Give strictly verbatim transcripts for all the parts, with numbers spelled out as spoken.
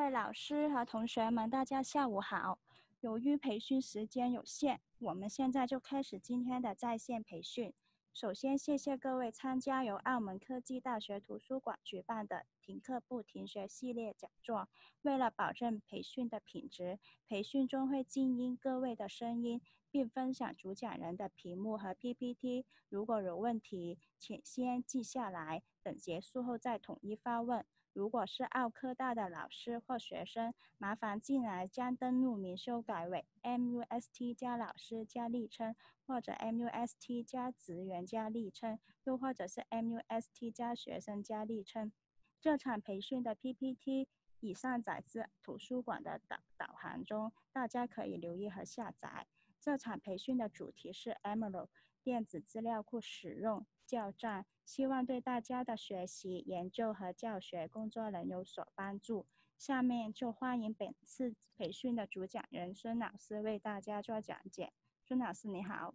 位老师和同学们，大家下午好。由于培训时间有限，我们现在就开始今天的在线培训。首先，谢谢各位参加由澳门科技大学图书馆举办的停课不停学系列讲座。为了保证培训的品质，培训中会静音各位的声音，并分享主讲人的屏幕和 P P T。如果有问题，请先记下来，等结束后再统一发问。如果是澳科大的老师或学生，麻烦进来将登录名修改为 M U S T 加老师加昵称，或者 M U S T 加职员加昵称，又或者是 M U S T 加学生加昵称。这场培训的 P P T 已上载至图书馆的导导航中，大家可以留意和下载。这场培训的主题是 Emerald 电子资料库使用教战，希望对大家的学习、研究和教学工作能有所帮助。下面就欢迎本次培训的主讲人孙老师为大家做讲解。孙老师你好。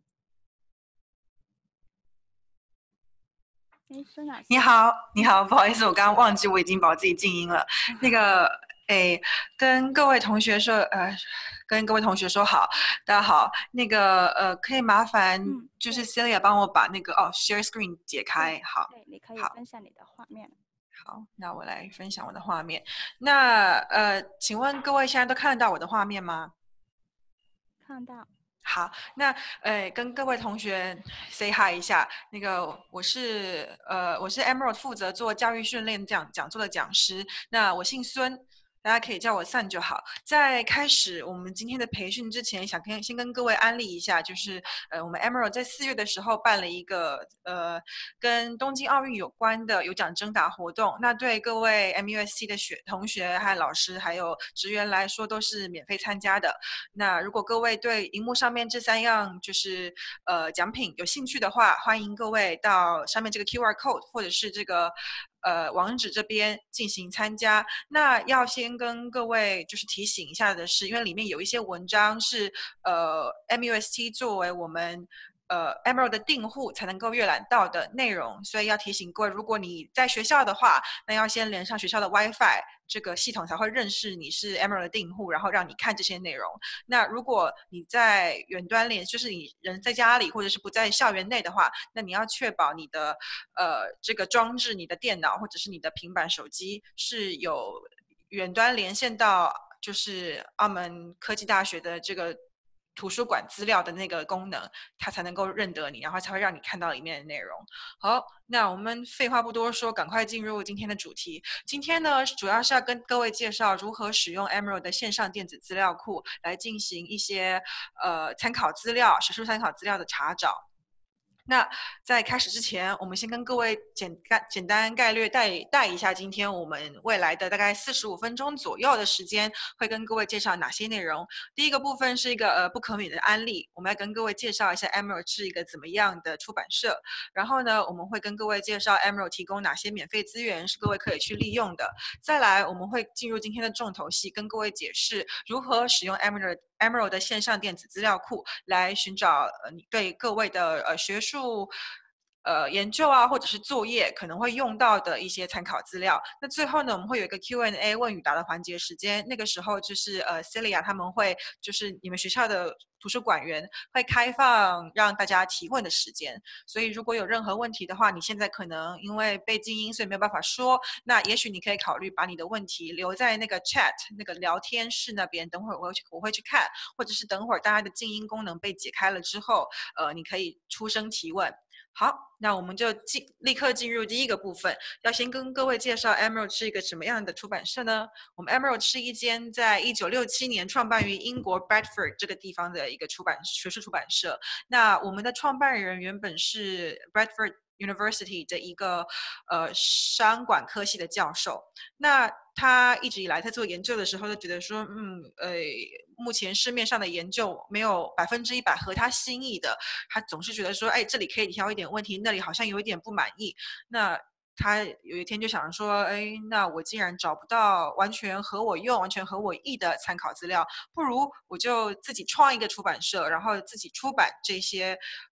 哎，孙老师。 你好，你好，不好意思，我刚刚忘记我已经把我自己静音了。那个，哎，跟各位同学说，呃，跟各位同学说好，大家好。那个，呃，可以麻烦就是 Celia 帮我把那个哦 Share Screen 解开，好。 对，你可以分享你的画面。 好，那我来分享我的画面。那呃，请问各位现在都看得到我的画面吗？ 看到。 好，那呃，跟各位同学 say hi 一下。那个我是呃，我是 Emerald 负责做教育训练讲讲座的讲师。那我姓孙，大家可以叫我 Sun 就好。在开始我们今天的培训之前，想跟先跟各位安利一下，就是呃，我们 Emerald 在四月的时候办了一个呃跟东京奥运有关的有奖征答活动。那对各位 M U S C 的学同学和老师还有职员来说都是免费参加的。那如果各位对荧幕上面这三样就是呃奖品有兴趣的话，欢迎各位到上面这个 Q R code 或者是这个呃网址这边进行参加。那要先跟各位就是提醒一下的是，因为里面有一些文章是呃 M U S T 作为我们呃 Emerald 的订户才能够阅览到的内容，所以要提醒各位，如果你在学校的话，那要先连上学校的 WiFi， 这个系统才会认识你是 Emerald 的订户，然后让你看这些内容。那如果你在远端连，就是你人在家里或者是不在校园内的话，那你要确保你的呃这个装置、你的电脑或者是你的平板手机是有远端连线到就是澳门科技大学的这个图书馆资料的那个功能，它才能够认得你，然后才会让你看到里面的内容。好，那我们废话不多说，赶快进入今天的主题。今天呢，主要是要跟各位介绍如何使用 Emerald 的线上电子资料库来进行一些呃参考资料、学术参考资料的查找。那在开始之前，我们先跟各位简概简单概略带带一下今天我们未来的大概四十五分钟左右的时间，会跟各位介绍哪些内容。第一个部分是一个呃不可免的案例，我们要跟各位介绍一下 Emerald 是一个怎么样的出版社。然后呢，我们会跟各位介绍 Emerald 提供哪些免费资源是各位可以去利用的。再来，我们会进入今天的重头戏，跟各位解释如何使用 Emerald Emerald 的线上电子资料库来寻找呃你对各位的呃学术呃研究啊或者是作业可能会用到的一些参考资料。那最后呢，我们会有一个 Q and A 问与答的环节时间，那个时候就是呃 Celia 他们会就是你们学校的图书馆员会开放让大家提问的时间。所以如果有任何问题的话，你现在可能因为被静音所以没有办法说，那也许你可以考虑把你的问题留在那个 chat 那个聊天室那边，等会儿我会去我会去看，或者是等会儿大家的静音功能被解开了之后，呃，你可以出声提问。好，那我们就进立刻进入第一个部分，要先跟各位介绍 Emerald 是一个什么样的出版社呢？我们 Emerald 是一间在一九六七年创办于英国 Bradford 这个地方的一个出版学术出版社。那我们的创办人原本是 Bradford University 的一个呃商管科系的教授。那他一直以来在做研究的时候就觉得说，嗯，呃，目前市面上的研究没有百分之一百合他心意的，他总是觉得说，哎，这里可以挑一点问题，那里好像有一点不满意。那他有一天就想说，哎，那我既然找不到完全合我用、完全合我意的参考资料，不如我就自己创一个出版社，然后自己出版这些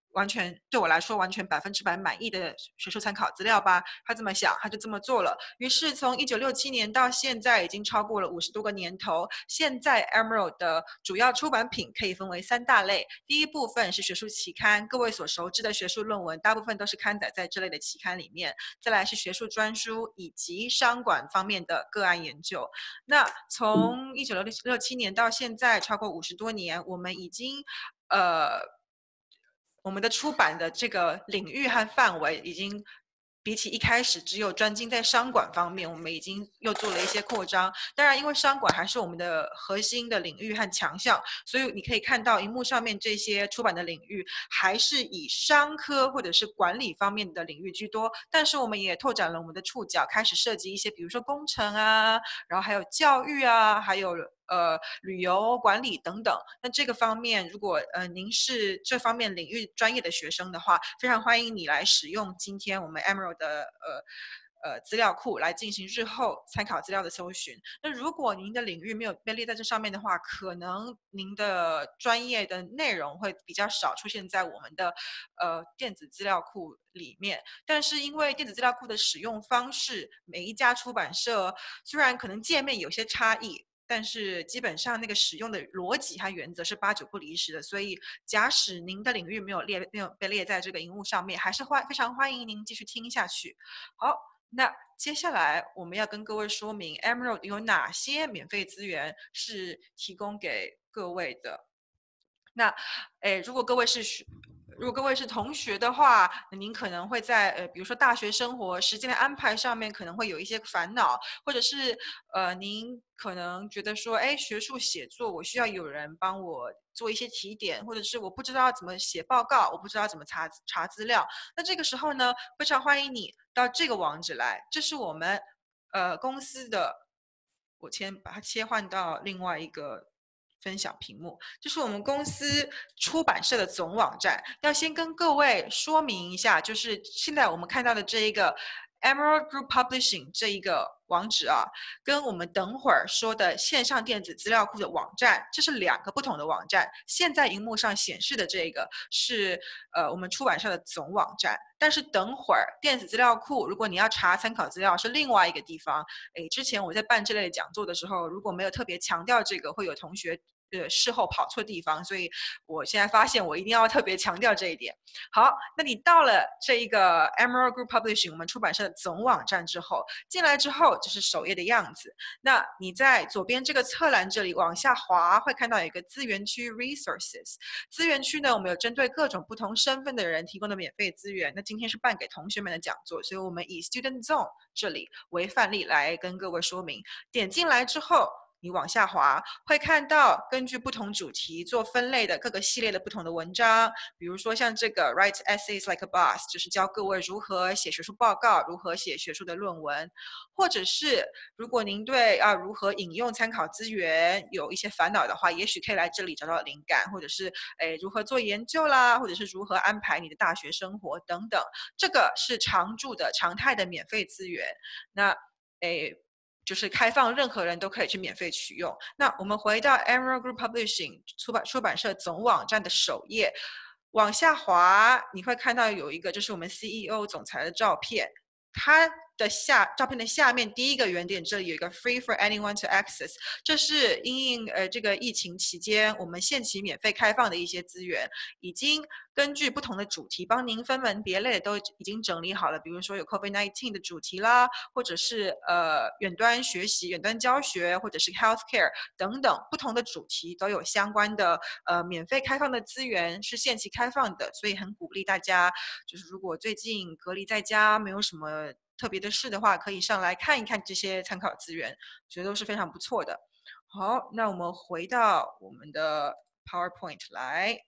完全对我来说完全百分之百满意的学术参考资料吧。他这么想，他就这么做了。于是从一九六七年到现在，已经超过了五十多个年头。现在 Emerald 的主要出版品可以分为三大类。第一部分是学术期刊，各位所熟知的学术论文，大部分都是刊载在这类的期刊里面。再来是学术专书以及商管方面的个案研究。那从一九六七年到现在，超过五十多年，我们已经呃。我们的出版的这个领域和范围已经比起一开始只有专精在商管方面，我们已经又做了一些扩张。当然，因为商管还是我们的核心的领域和强项，所以你可以看到荧幕上面这些出版的领域还是以商科或者是管理方面的领域居多。但是我们也拓展了我们的触角，开始涉及一些比如说工程啊，然后还有教育啊，还有呃旅游管理等等。那这个方面，如果呃您是这方面领域专业的学生的话，非常欢迎你来使用今天我们 Emerald 的呃呃资料库来进行日后参考资料的搜寻。那如果您的领域没有被列在这上面的话，可能您的专业的内容会比较少出现在我们的呃电子资料库里面。但是因为电子资料库的使用方式，每一家出版社虽然可能界面有些差异，但是基本上那个使用的逻辑和原则是八九不离十的，所以假使您的领域没有列没有被列在这个荧幕上面，还是欢非常欢迎您继续听下去。好，那接下来我们要跟各位说明 Emerald 有哪些免费资源是提供给各位的。那，诶，如果各位是学如果各位是同学的话，您可能会在呃，比如说大学生活时间的安排上面可能会有一些烦恼，或者是呃，您可能觉得说，哎，学术写作我需要有人帮我做一些提点，或者是我不知道怎么写报告，我不知道怎么查查资料。那这个时候呢，非常欢迎你到这个网址来，这是我们呃公司的，我先把它切换到另外一个分享屏幕，这是我们公司出版社的总网站。要先跟各位说明一下，就是现在我们看到的这一个 Emerald Group Publishing 这一个网址啊，跟我们等会儿说的线上电子资料库的网站，这是两个不同的网站。现在荧幕上显示的这个是呃我们出版社的总网站，但是等会儿电子资料库，如果你要查参考资料是另外一个地方。诶，之前我在办这类的讲座的时候，如果没有特别强调这个，会有同学呃事后跑错地方，所以我现在发现我一定要特别强调这一点。好，那你到了这一个 Emerald Group Publishing 我们出版社的总网站之后，进来之后就是首页的样子。那你在左边这个侧栏这里往下滑，会看到有一个资源区 Resources。资源区呢，我们有针对各种不同身份的人提供的免费资源。那今天是办给同学们的讲座，所以我们以 Student Zone 这里为范例来跟各位说明。点进来之后，你往下滑，会看到根据不同主题做分类的各个系列的不同的文章，比如说像这个 Write Essays Like a Boss， 就是教各位如何写学术报告，如何写学术的论文，或者是如果您对啊如何引用参考资源有一些烦恼的话，也许可以来这里找找灵感，或者是诶如何做研究啦，或者是如何安排你的大学生活等等，这个是常驻的常态的免费资源。那诶。就是开放任何人都可以去免费取用。那我们回到 Emerald Group Publishing 出版出版社总网站的首页，往下滑，你会看到有一个就是我们 C E O 总裁的照片，他的下照片的下面第一个圆点这里有一个 Free for anyone to access， 这是因应呃这个疫情期间我们限期免费开放的一些资源，已经根据不同的主题帮您分门别类的都已经整理好了，比如说有 COVID 十九 的主题啦，或者是呃远端学习、远端教学，或者是 healthcare 等等不同的主题都有相关的呃免费开放的资源是限期开放的，所以很鼓励大家，就是如果最近隔离在家没有什么特别的事的话，可以上来看一看这些参考资源，觉得都是非常不错的。好，那我们回到我们的 PowerPoint 来。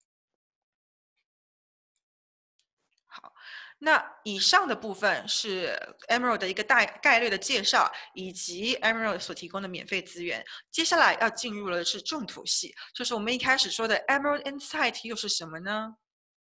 好，那以上的部分是 Emerald 的一个大概略的介绍，以及 Emerald 所提供的免费资源。接下来要进入的是重头戏，就是我们一开始说的 Emerald Insight 又是什么呢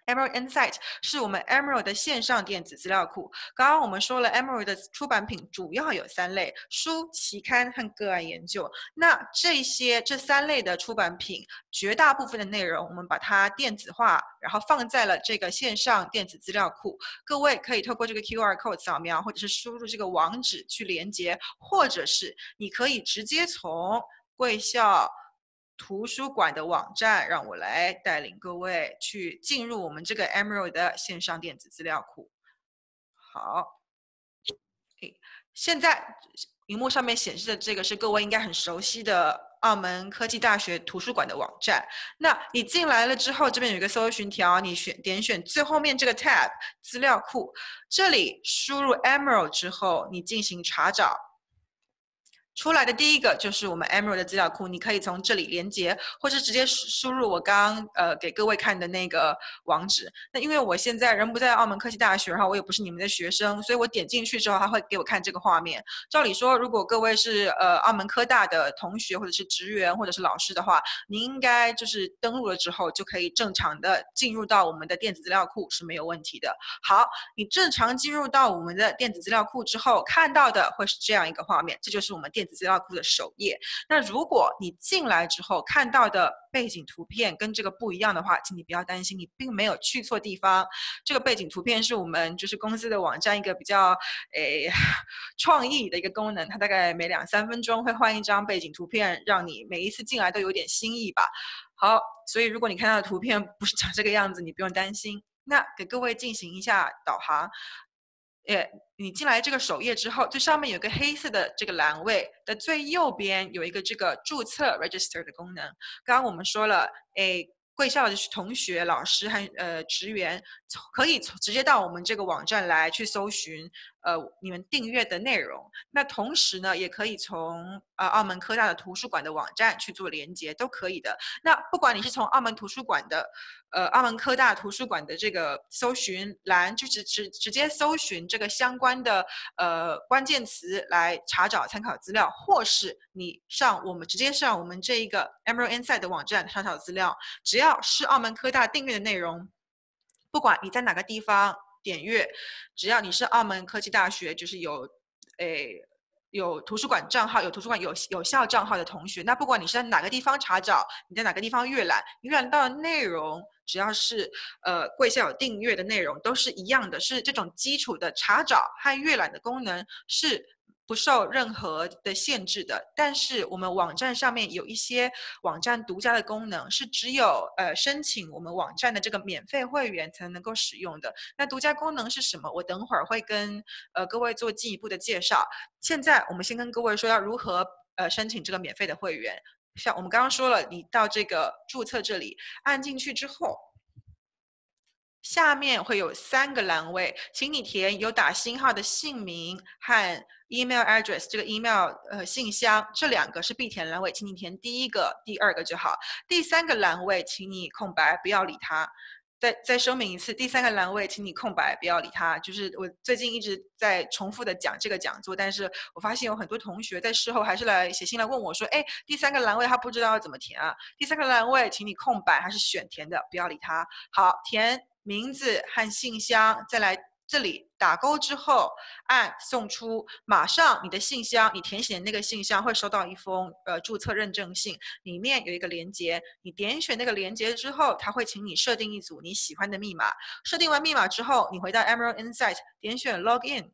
Emerald Insight 是我们 Emerald 的线上电子资料库。刚刚我们说了 Emerald 的出版品主要有三类：书、期刊和个案研究。那这些这三类的出版品，绝大部分的内容我们把它电子化，然后放在了这个线上电子资料库。各位可以透过这个 Q R code 扫描，或者是输入这个网址去连接，或者是你可以直接从贵校图书馆的网站，让我来带领各位去进入我们这个 Emerald 的线上电子资料库。好，现在荧幕上面显示的这个是各位应该很熟悉的澳门科技大学图书馆的网站。那你进来了之后，这边有一个搜寻条，你选点选最后面这个 tab 资料库，这里输入 Emerald 之后，你进行查找。出来的第一个就是我们 Emerald 的资料库，你可以从这里连接，或是直接输入我刚刚呃给各位看的那个网址。那因为我现在人不在澳门科技大学，然后我也不是你们的学生，所以我点进去之后，他会给我看这个画面。照理说，如果各位是呃澳门科大的同学，或者是职员，或者是老师的话，您应该就是登录了之后就可以正常的进入到我们的电子资料库是没有问题的。好，你正常进入到我们的电子资料库之后，看到的会是这样一个画面，这就是我们电子资料库的首页。那如果你进来之后看到的背景图片跟这个不一样的话，请你不要担心，你并没有去错地方。这个背景图片是我们就是公司的网站一个比较诶创意的一个功能，它大概每两三分钟会换一张背景图片，让你每一次进来都有点新意吧。好，所以如果你看到的图片不是长这个样子，你不用担心。那给各位进行一下导航。呃，你进来这个首页之后，最上面有个黑色的这个栏位的最右边有一个这个注册 register 的功能。刚刚我们说了，诶，贵校的同学、老师和呃职员可以直接到我们这个网站来去搜寻呃你们订阅的内容。那同时呢，也可以从呃澳门科大的图书馆的网站去做连接，都可以的。那不管你是从澳门图书馆的呃澳门科大图书馆的这个搜寻栏，就直直直接搜寻这个相关的呃关键词来查找参考资料，或是你上我们直接上我们这一个 Emerald Insight 的网站查找资料，只要是澳门科大订阅的内容，不管你在哪个地方点阅，只要你是澳门科技大学，就是有诶。有图书馆账号、有图书馆有有效账号的同学，那不管你是在哪个地方查找，你在哪个地方阅览，阅览到的内容，只要是呃贵校有订阅的内容，都是一样的，是这种基础的查找和阅览的功能是不受任何的限制的。但是我们网站上面有一些网站独家的功能，是只有呃申请我们网站的这个免费会员才能够使用的。那独家功能是什么？我等会儿会跟呃各位做进一步的介绍。现在我们先跟各位说要如何呃申请这个免费的会员。像我们刚刚说了，你到这个注册这里按进去之后，下面会有三个栏位，请你填有打星号的姓名和 email address， 这个 email 呃信箱，这两个是必填栏位，请你填第一个、第二个就好。第三个栏位请你空白，不要理它。再再说明一次，第三个栏位请你空白，不要理它。就是我最近一直在重复的讲这个讲座，但是我发现有很多同学在事后还是来写信来问我说，哎，第三个栏位他不知道要怎么填啊？第三个栏位请你空白还是选填的，不要理它。好，填名字和信箱，再来这里打勾之后按送出，马上你的信箱，你填写的那个信箱会收到一封呃注册认证信，里面有一个连接，你点选那个连接之后，它会请你设定一组你喜欢的密码。设定完密码之后，你回到 Emerald Insight， 点选 Login，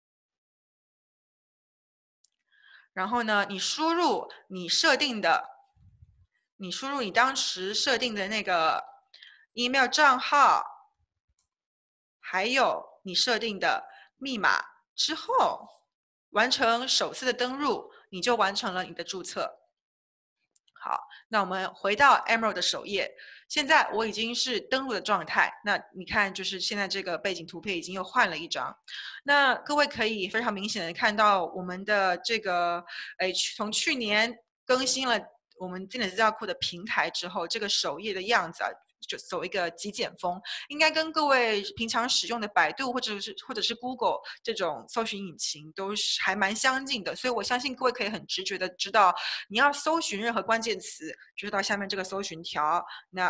然后呢，你输入你设定的，你输入你当时设定的那个 email 账号。还有你设定的密码之后，完成首次的登录，你就完成了你的注册。好，那我们回到 Emerald 的首页，现在我已经是登录的状态。那你看，就是现在这个背景图片已经又换了一张。那各位可以非常明显的看到我们的这个，哎，从去年更新了我们电子资料库的平台之后，这个首页的样子啊。就走一个极简风，应该跟各位平常使用的百度或者是或者是 Google 这种搜寻引擎都是还蛮相近的，所以我相信各位可以很直觉的知道，你要搜寻任何关键词，就是到下面这个搜寻条，那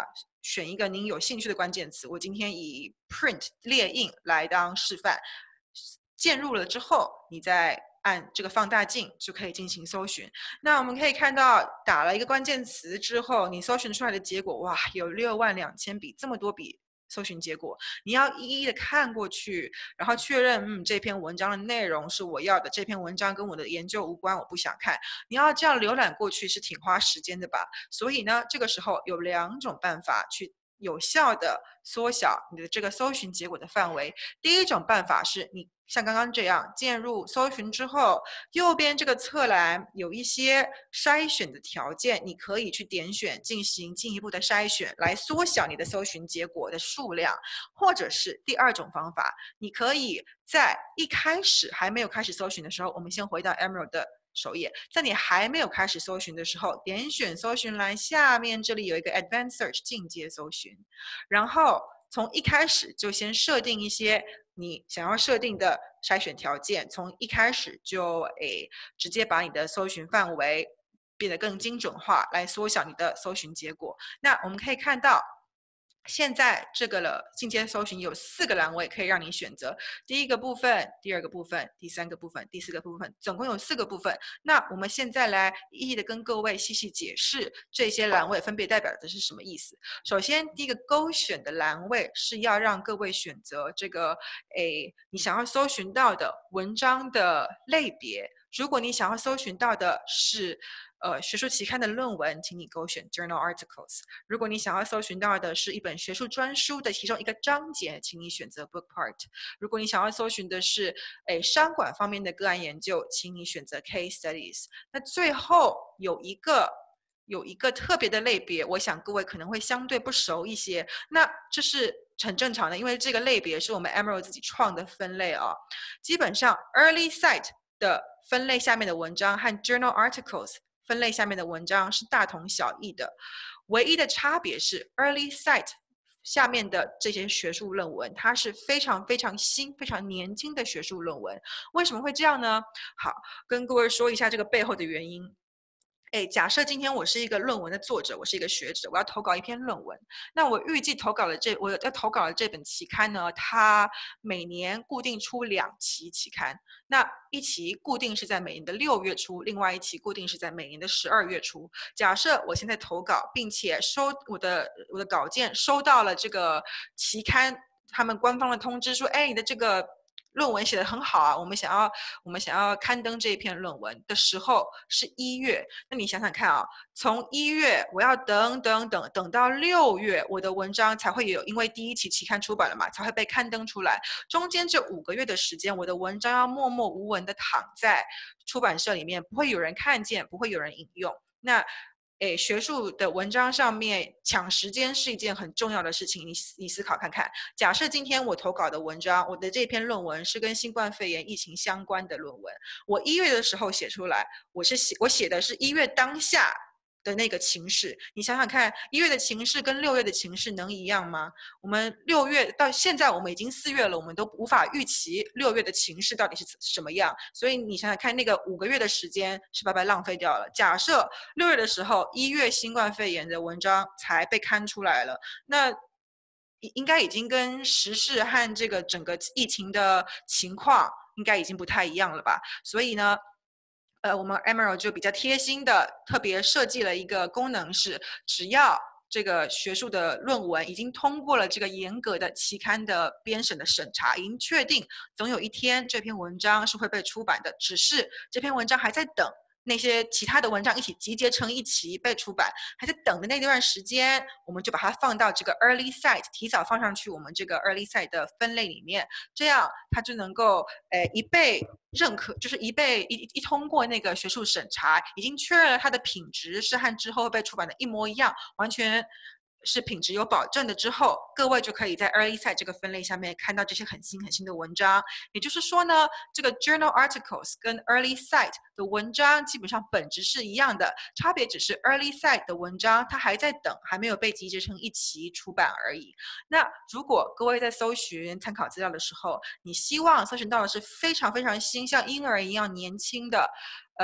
选一个您有兴趣的关键词。我今天以 print 列印来当示范，键入了之后，你再按这个放大镜就可以进行搜寻。那我们可以看到，打了一个关键词之后，你搜寻出来的结果，哇，有六万两千笔，这么多笔搜寻结果，你要一一的看过去，然后确认，嗯，这篇文章的内容是我要的，这篇文章跟我的研究无关，我不想看。你要这样浏览过去是挺花时间的吧？所以呢，这个时候有两种办法去有效的缩小你的这个搜寻结果的范围。第一种办法是你像刚刚这样键入搜寻之后，右边这个侧栏有一些筛选的条件，你可以去点选进行进一步的筛选，来缩小你的搜寻结果的数量。或者是第二种方法，你可以在一开始还没有开始搜寻的时候，我们先回到 Emerald 的首页，在你还没有开始搜寻的时候，点选搜寻栏下面这里有一个 Advanced Search 进阶搜寻，然后从一开始就先设定一些你想要设定的筛选条件，从一开始就诶直接把你的搜寻范围变得更精准化，来缩小你的搜寻结果。那我们可以看到，现在这个了进阶搜寻有四个栏位可以让你选择，第一个部分、第二个部分、第三个部分、第四个部分，总共有四个部分。那我们现在来一一的跟各位细细解释这些栏位分别代表的是什么意思。首先，第一个勾选的栏位是要让各位选择这个诶你想要搜寻到的文章的类别。如果你想要搜寻到的是呃，学术期刊的论文，请你勾选 Journal Articles。如果你想要搜寻到的是一本学术专书的其中一个章节，请你选择 Book Part。如果你想要搜寻的是诶商管方面的个案研究，请你选择 Case Studies。那最后有一个有一个特别的类别，我想各位可能会相对不熟一些。那这是很正常的，因为这个类别是我们 Emerald 自己创的分类啊。基本上 Early Site 的分类下面的文章和 Journal Articles分类下面的文章是大同小异的，唯一的差别是 Early Site 下面的这些学术论文，它是非常非常新、非常年轻的学术论文。为什么会这样呢？好，跟各位说一下这个背后的原因。哎，假设今天我是一个论文的作者，我是一个学者，我要投稿一篇论文。那我预计投稿的这我要投稿的这本期刊呢，它每年固定出两期期刊。那一期固定是在每年的六月初，另外一期固定是在每年的十二月初。假设我现在投稿，并且收我的我的稿件收到了这个期刊他们官方的通知说，哎，你的这个论文写得很好啊，我们想要我们想要刊登这一篇论文的时候是一月，那你想想看啊，从一月我要等等等等到六月，我的文章才会有，因为第一期期刊出版了嘛，才会被刊登出来。中间这五个月的时间，我的文章要默默无闻的躺在出版社里面，不会有人看见，不会有人引用。那诶，学术的文章上面抢时间是一件很重要的事情。你你思考看看，假设今天我投稿的文章，我的这篇论文是跟新冠肺炎疫情相关的论文，我一月的时候写出来，我是写我写的是一月当下的那个情势。你想想看，一月的情势跟六月的情势能一样吗？我们六月到现在，我们已经四月了，我们都无法预期六月的情势到底是什么样。所以你想想看，那个五个月的时间是白白浪费掉了。假设六月的时候，一月新冠肺炎的文章才被刊出来了，那应该已经跟时事和这个整个疫情的情况应该已经不太一样了吧？所以呢，呃，我们 Emerald 就比较贴心的特别设计了一个功能是，只要这个学术的论文已经通过了这个严格的期刊的编审的审查，已经确定总有一天这篇文章是会被出版的，只是这篇文章还在等那些其他的文章一起集结成一期被出版，还在等的那段时间，我们就把它放到这个 Early Site， 提早放上去我们这个 Early Site 的分类里面，这样它就能够呃一被认可，就是一被一一通过那个学术审查，已经确认了它的品质是和之后被出版的一模一样，完全是品质有保证的之后，各位就可以在 Early Site 这个分类下面看到这些很新很新的文章。也就是说呢，这个 Journal Articles 跟 Early Site 的文章基本上本质是一样的，差别只是 Early Site 的文章它还在等，还没有被集结成一期出版而已。那如果各位在搜寻参考资料的时候，你希望搜寻到的是非常非常新，像婴儿一样年轻的呃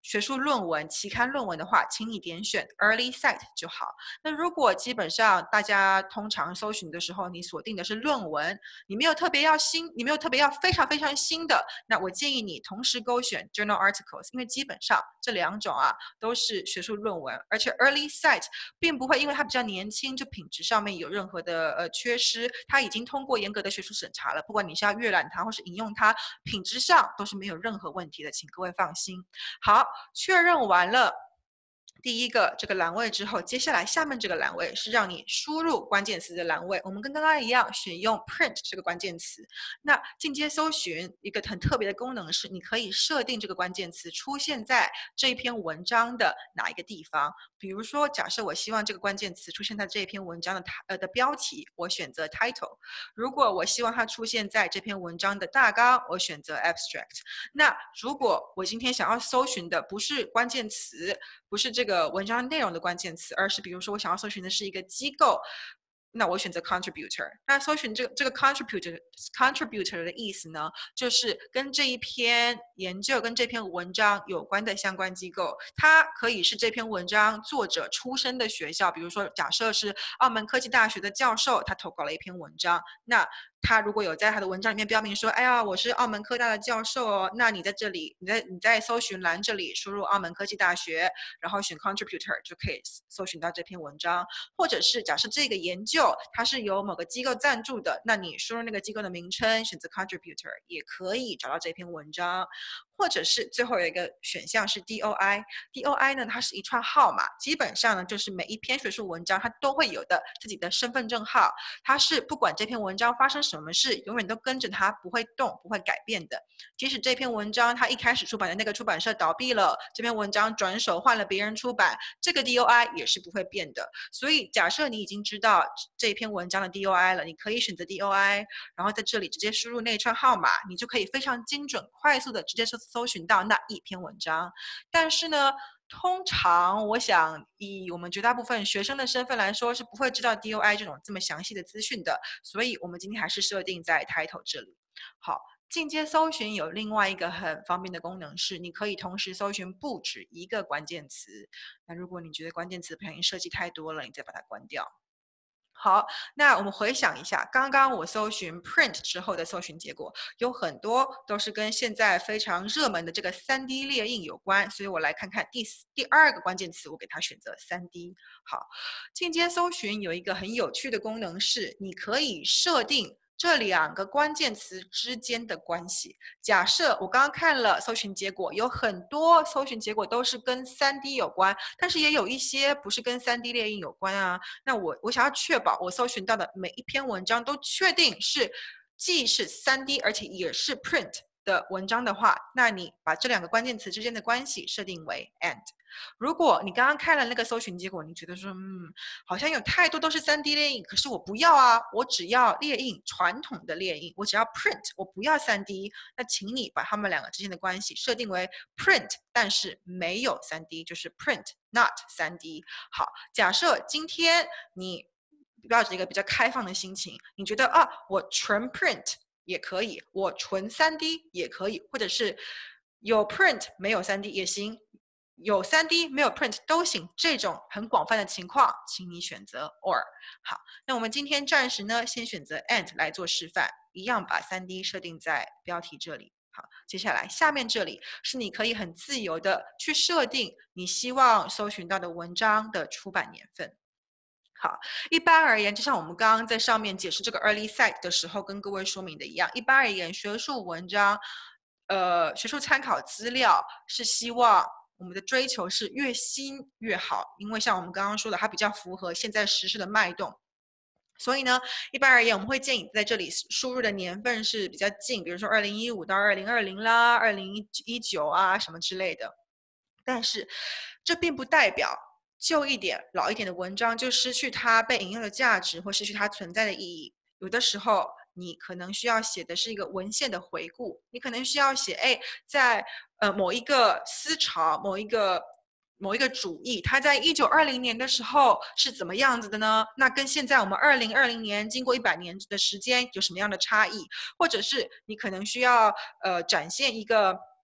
学术论文、期刊论文的话，请你点选 Early Cite 就好。那如果基本上大家通常搜寻的时候，你锁定的是论文，你没有特别要新，你没有特别要非常非常新的，那我建议你同时勾选 Journal Articles， 因为基本上这两种啊都是学术论文，而且 Early Cite 并不会因为它比较年轻，就品质上面有任何的呃缺失，它已经通过严格的学术审查了，不管你是要阅览它或是引用它，品质上都是没有任何问题的，请各位放心。好，确认完了第一个这个栏位之后，接下来下面这个栏位是让你输入关键词的栏位。我们跟刚刚一样，选用 print 这个关键词。那进阶搜寻一个很特别的功能是，你可以设定这个关键词出现在这一篇文章的哪一个地方。比如说，假设我希望这个关键词出现在这篇文章的呃的标题，我选择 title。如果我希望它出现在这篇文章的大纲，我选择 abstract。那如果我今天想要搜寻的不是关键词，不是这个文章内容的关键词，而是比如说我想要搜寻的是一个机构，那我选择 contributor。那搜寻这个这个 contributor contributor 的意思呢，就是跟这一篇研究、跟这篇文章有关的相关机构。它可以是这篇文章作者出身的学校，比如说假设是澳门科技大学的教授，他投稿了一篇文章，那他如果有在他的文章里面标明说，哎呀，我是澳门科大的教授哦，那你在这里，你在你在搜寻栏这里输入澳门科技大学，然后选 contributor 就可以搜寻到这篇文章。或者是假设这个研究它是由某个机构赞助的，那你输入那个机构的名称，选择 contributor 也可以找到这篇文章。或者是最后有一个选项是 D O I，D O I 呢，它是一串号码，基本上呢就是每一篇学术文章它都会有的自己的身份证号，它是不管这篇文章发生什么事，永远都跟着它不会动、不会改变的。即使这篇文章它一开始出版的那个出版社倒闭了，这篇文章转手换了别人出版，这个 D O I 也是不会变的。所以假设你已经知道这篇文章的 D O I 了，你可以选择 D O I， 然后在这里直接输入那一串号码，你就可以非常精准、快速的直接搜搜寻到那一篇文章。但是呢，通常我想以我们绝大部分学生的身份来说，是不会知道 D O I 这种这么详细的资讯的，所以我们今天还是设定在 title 这里。好，进阶搜寻有另外一个很方便的功能是，你可以同时搜寻不止一个关键词。那如果你觉得关键词不小心设计太多了，你再把它关掉。好，那我们回想一下，刚刚我搜寻 print 之后的搜寻结果，有很多都是跟现在非常热门的这个 三 D 列印有关，所以我来看看第第二个关键词，我给它选择 三 D。好，进阶搜寻有一个很有趣的功能是，你可以设定这两个关键词之间的关系。假设我刚刚看了搜寻结果，有很多搜寻结果都是跟 三 D 有关，但是也有一些不是跟 三 D 列印有关啊。那我我想要确保我搜寻到的每一篇文章都确定是既是 三 D 而且也是 print 的文章的话，那你把这两个关键词之间的关系设定为 and。如果你刚刚看了那个搜寻结果，你觉得说，嗯，好像有太多都是 三 D 列印，可是我不要啊，我只要列印传统的列印，我只要 print， 我不要 三 D。那请你把他们两个之间的关系设定为 print， 但是没有 三 D， 就是 print not 三 D。好，假设今天你抱着一个比较开放的心情，你觉得啊，我纯 print 也可以，我纯 三 D 也可以，或者是有 print 没有 三 D 也行。有 三 D 没有 print 都行，这种很广泛的情况，请你选择 or。好，那我们今天暂时呢，先选择 and 来做示范，一样把 三 D 设定在标题这里。好，接下来下面这里是你可以很自由的去设定你希望搜寻到的文章的出版年份。好，一般而言，就像我们刚刚在上面解释这个 early cite 的时候跟各位说明的一样，一般而言，学术文章，呃，学术参考资料是希望我们的追求是越新越好，因为像我们刚刚说的，它比较符合现在时事的脉动。所以呢，一般而言，我们会建议在这里输入的年份是比较近，比如说二零一五到二零二零啦，二零一九啊什么之类的。但是，这并不代表旧一点、老一点的文章就失去它被引用的价值或失去它存在的意义。有的时候，你可能需要写的是一个文献的回顾，你可能需要写，哎，在呃某一个思潮、某一个某一个主义，它在一九二零年的时候是怎么样子的呢？那跟现在我们二零二零年经过一百年的时间有什么样的差异？或者是你可能需要呃展现一个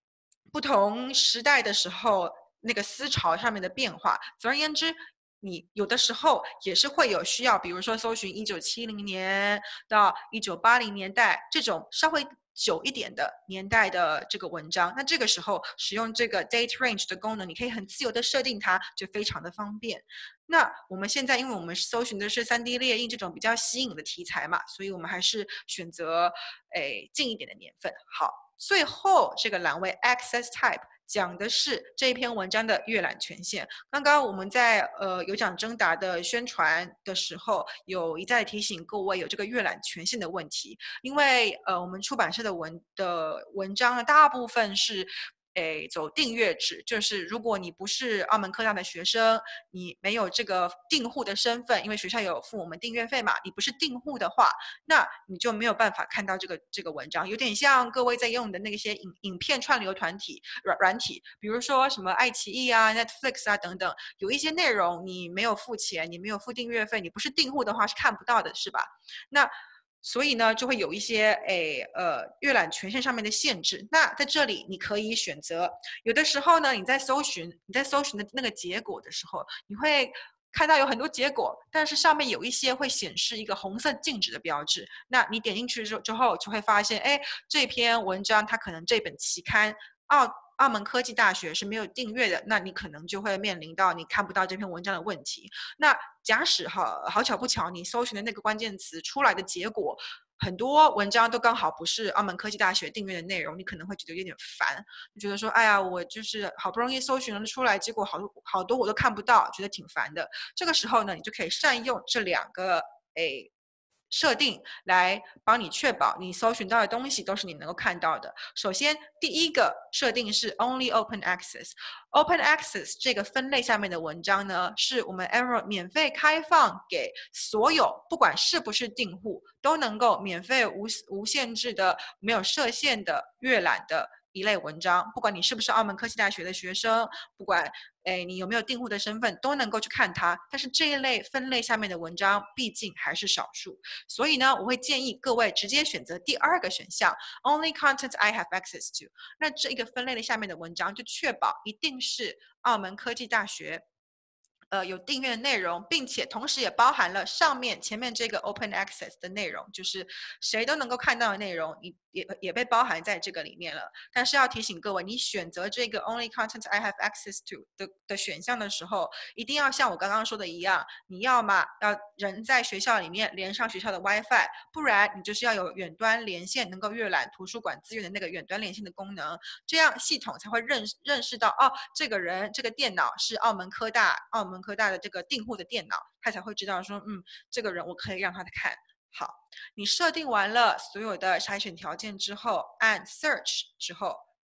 不同时代的时候那个思潮上面的变化。总而言之，你有的时候也是会有需要，比如说搜寻一九七零年到一九八零年代这种稍微久一点的年代的这个文章，那这个时候使用这个 date range 的功能，你可以很自由的设定它，就非常的方便。那我们现在因为我们搜寻的是 三 D 列印这种比较新颖的题材嘛，所以我们还是选择诶近一点的年份。好，最后这个栏位 access type 讲的是这一篇文章的阅览权限。刚刚我们在呃有奖征答的宣传的时候，有一再提醒各位有这个阅览权限的问题，因为呃我们出版社的文的文章呢，大部分是诶走订阅制，就是如果你不是澳门科大的学生，你没有这个订户的身份，因为学校有付我们订阅费嘛，你不是订户的话，那你就没有办法看到这个这个文章，有点像各位在用的那些影影片串流团体软软体，比如说什么爱奇艺啊、Netflix 啊等等，有一些内容你没有付钱，你没有付订阅费，你不是订户的话是看不到的，是吧？那所以呢，就会有一些诶呃阅览权限上面的限制。那在这里你可以选择，有的时候呢，你在搜寻你在搜寻的那个结果的时候，你会看到有很多结果，但是上面有一些会显示一个红色静止的标志。那你点进去之之后，就会发现，哎，这篇文章它可能这本期刊澳澳门科技大学是没有订阅的，那你可能就会面临到你看不到这篇文章的问题。那假使哈好巧不巧，你搜寻的那个关键词出来的结果，很多文章都刚好不是澳门科技大学订阅的内容，你可能会觉得有点烦，就觉得说，哎呀，我就是好不容易搜寻了出来，结果好多好多我都看不到，觉得挺烦的。这个时候呢，你就可以善用这两个诶设定来帮你确保你搜寻到的东西都是你能够看到的。首先，第一个设定是 Only Open Access。Open Access 这个分类下面的文章呢，是我们 Emerald 免费开放给所有，不管是不是订户，都能够免费无无限制的、没有设限的阅览的一类文章。不管你是不是澳门科技大学的学生，不管哎你有没有订户的身份，都能够去看它。但是这一类分类下面的文章，毕竟还是少数。所以呢，我会建议各位直接选择第二个选项 ，Only content I have access to。那这一个分类的下面的文章，就确保一定是澳门科技大学呃有订阅的内容，并且同时也包含了上面前面这个 Open Access 的内容，就是谁都能够看到的内容，也也也被包含在这个里面了。但是要提醒各位，你选择这个 Only content I have access to 的的选项的时候，一定要像我刚刚说的一样，你要么要人在学校里面连上学校的 WiFi，不然你就是要有远端连线，能够阅览图书馆资源的那个远端连线的功能，这样系统才会认认识到哦，这个人这个电脑是澳门科大澳门科大的这个订户的电脑，他才会知道说，嗯，这个人我可以让他看。好，你设定完了所有的筛选条件之后，按 Search 之后，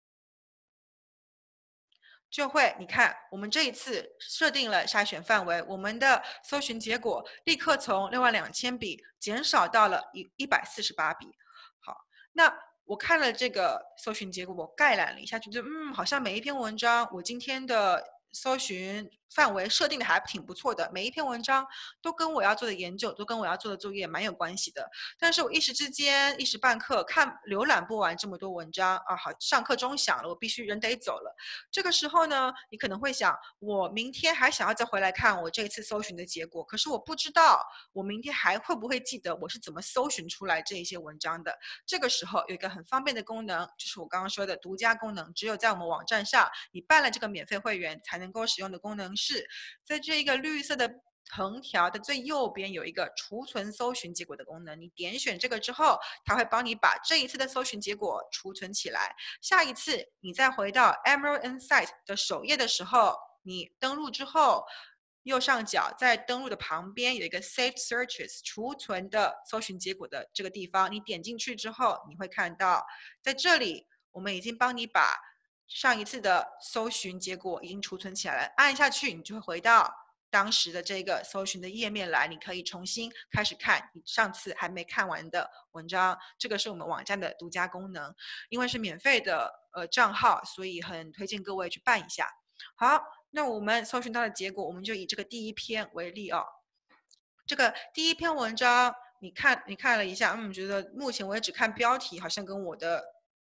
就会你看我们这一次设定了筛选范围，我们的搜寻结果立刻从六万两千笔减少到了一一百四十八笔。好，那我看了这个搜寻结果，我概览了一下，觉得嗯，好像每一篇文章我今天的搜寻范围设定的还挺不错的，每一篇文章都跟我要做的研究，都跟我要做的作业蛮有关系的。但是我一时之间一时半刻看浏览不完这么多文章啊，好，上课钟响了，我必须人得走了。这个时候呢，你可能会想，我明天还想要再回来看我这一次搜寻的结果，可是我不知道我明天还会不会记得我是怎么搜寻出来这一些文章的。这个时候有一个很方便的功能，就是我刚刚说的独家功能，只有在我们网站上你办了这个免费会员才能够使用的功能是，在这一个绿色的横条的最右边有一个储存搜寻结果的功能，你点选这个之后，它会帮你把这一次的搜寻结果储存起来。下一次你再回到 Emerald Insight 的首页的时候，你登录之后，右上角在登录的旁边有一个 Saved Searches 储存的搜寻结果的这个地方，你点进去之后，你会看到在这里我们已经帮你把上一次的搜寻结果已经储存起来了，按下去你就会回到当时的这个搜寻的页面来，你可以重新开始看你上次还没看完的文章。这个是我们网站的独家功能，因为是免费的呃账号，所以很推荐各位去办一下。好，那我们搜寻到的结果，我们就以这个第一篇为例哦。这个第一篇文章，你看你看了一下，嗯，觉得目前为止看标题好像跟我的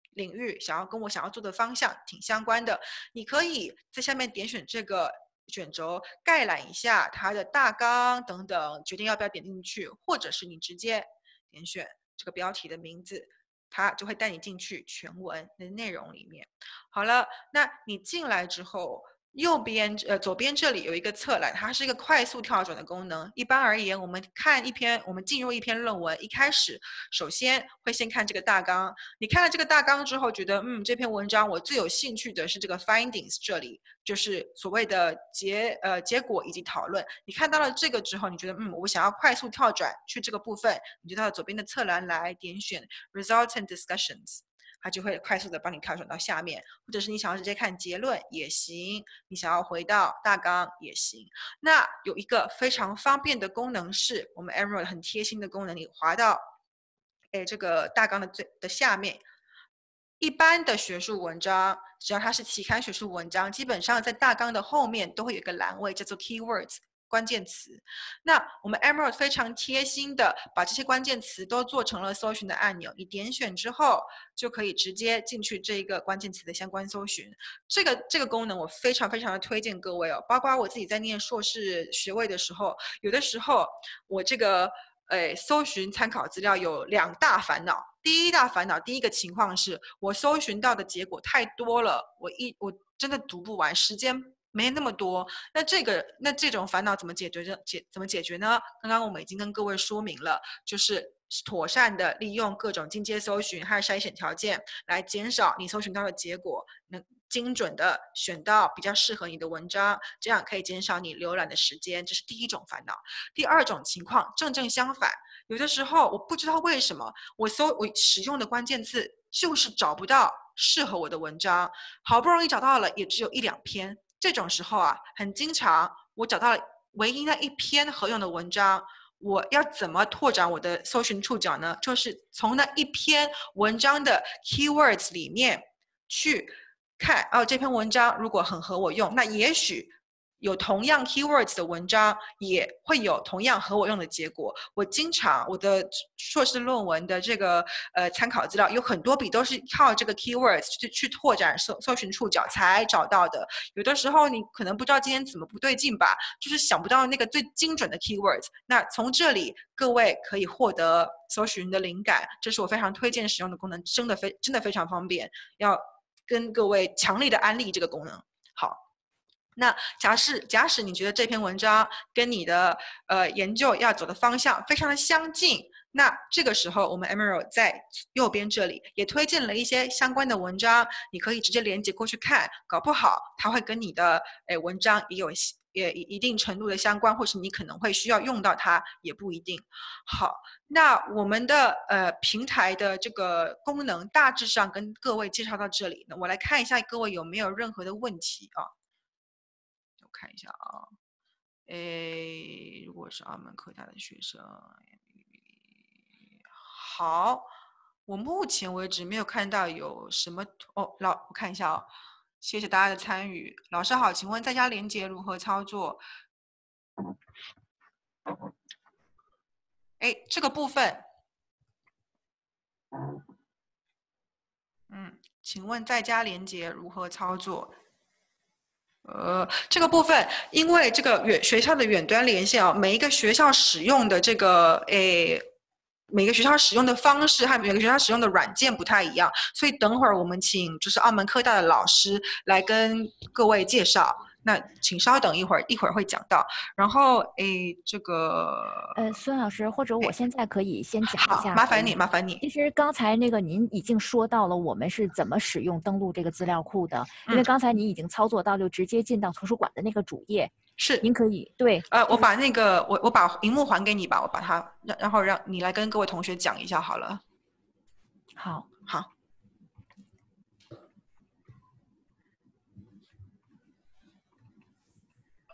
领域，想要跟我想要做的方向挺相关的，你可以在下面点选这个卷轴，概览一下它的大纲等等，决定要不要点进去，或者是你直接点选这个标题的名字，它就会带你进去全文的内容里面。好了，那你进来之后，右边呃左边这里有一个侧栏，它是一个快速跳转的功能。一般而言，我们看一篇，我们进入一篇论文，一开始首先会先看这个大纲。你看了这个大纲之后，觉得嗯这篇文章我最有兴趣的是这个 findings 这里，就是所谓的结呃结果以及讨论。你看到了这个之后，你觉得嗯我想要快速跳转去这个部分，你就到左边的侧栏来点选 results and discussions。它就会快速的帮你跳转到下面，或者是你想要直接看结论也行，你想要回到大纲也行。那有一个非常方便的功能是我们 Emerald 很贴心的功能，你滑到哎这个大纲的最的下面，一般的学术文章，只要它是期刊学术文章，基本上在大纲的后面都会有一个栏位叫做 keywords。关键词，那我们 Emerald 非常贴心的把这些关键词都做成了搜寻的按钮，你点选之后就可以直接进去这一个关键词的相关搜寻。这个这个功能我非常非常的推荐各位哦，包括我自己在念硕士学位的时候，有的时候我这个呃搜寻参考资料有两大烦恼。第一大烦恼，第一个情况是我搜寻到的结果太多了，我一我真的读不完，时间没那么多。那这个那这种烦恼怎么解决？解怎么解决呢？刚刚我们已经跟各位说明了，就是妥善的利用各种进阶搜寻和筛选条件，来减少你搜寻到的结果，能精准的选到比较适合你的文章，这样可以减少你浏览的时间。这是第一种烦恼。第二种情况正正相反，有的时候我不知道为什么我搜我使用的关键字就是找不到适合我的文章，好不容易找到了，也只有一两篇。这种时候啊，很经常我找到了唯一那一篇合用的文章，我要怎么拓展我的搜寻触角呢？就是从那一篇文章的 keywords 里面去看，哦，这篇文章如果很合我用，那也许有同样 keywords 的文章也会有同样合我用的结果。我经常我的硕士论文的这个呃参考资料有很多笔都是靠这个 keywords 去去拓展搜搜寻触角才找到的。有的时候你可能不知道今天怎么不对劲吧，就是想不到那个最精准的 keywords。那从这里各位可以获得搜寻的灵感，这是我非常推荐使用的功能，真的非真的非常方便，要跟各位强力的安利这个功能。好。那假使假使你觉得这篇文章跟你的呃研究要走的方向非常的相近，那这个时候我们 Emerald 在右边这里也推荐了一些相关的文章，你可以直接连接过去看，搞不好它会跟你的诶文章也有也一定程度的相关，或是你可能会需要用到它，也不一定。好，那我们的呃平台的这个功能大致上跟各位介绍到这里，那我来看一下各位有没有任何的问题啊？看一下啊，诶，如果是澳门科大的学生，好，我目前为止没有看到有什么哦，老我看一下哦，谢谢大家的参与。老师好，请问在家连结如何操作？哎，这个部分，嗯，请问在家连结如何操作？呃，这个部分，因为这个远学校的远端连线啊，每一个学校使用的这个诶，每个学校使用的方式和每个学校使用的软件不太一样，所以等会儿我们请就是澳门科大的老师来跟各位介绍。那请稍等一会儿，一会儿会讲到。然后诶，这个呃，孙老师，或者我现在可以先讲一好， 下。 麻烦你，麻烦你。 其实刚才那个您已经说到了我们是怎么使用登录这个资料库的，因为嗯刚才您已经操作到就直接进到图书馆的那个主页。 是， 您可以对。 呃，我把那个我我把荧幕还给你吧，我把它让然后让你来跟各位同学讲一下好了。 好， 好。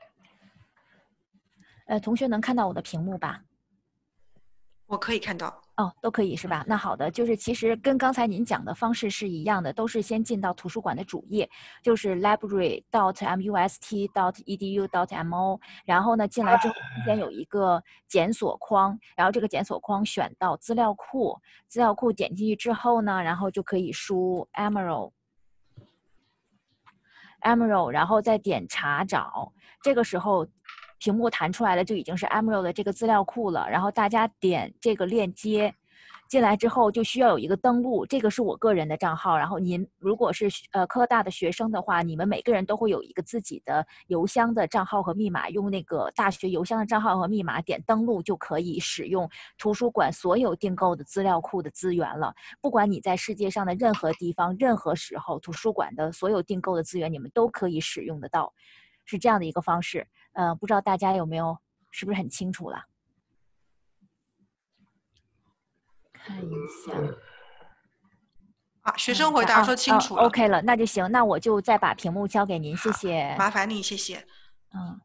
呃，同学能看到我的屏幕吧？ 我可以看到。 哦，都可以是吧？那好的，就是其实跟刚才您讲的方式是一样的，都是先进到图书馆的主页，就是 library dot must dot edu dot mo， 然后呢进来之后中间有一个检索框，然后这个检索框选到资料库，资料库点进去之后呢，然后就可以输 Emerald。Emerald， 然后再点查找，这个时候屏幕弹出来的就已经是 Emerald 的这个资料库了。然后大家点这个链接进来之后，就需要有一个登录，这个是我个人的账号。然后您如果是呃科大的学生的话，你们每个人都会有一个自己的邮箱的账号和密码，用那个大学邮箱的账号和密码点登录，就可以使用图书馆所有订购的资料库的资源了。不管你在世界上的任何地方、任何时候，图书馆的所有订购的资源，你们都可以使用得到，是这样的一个方式。呃，不知道大家有没有，是不是很清楚了？看一下。 啊，学生回答说清楚了。 哦哦、OK 了，那就行，那我就再把屏幕交给您，谢谢。 麻烦你，谢谢。 嗯。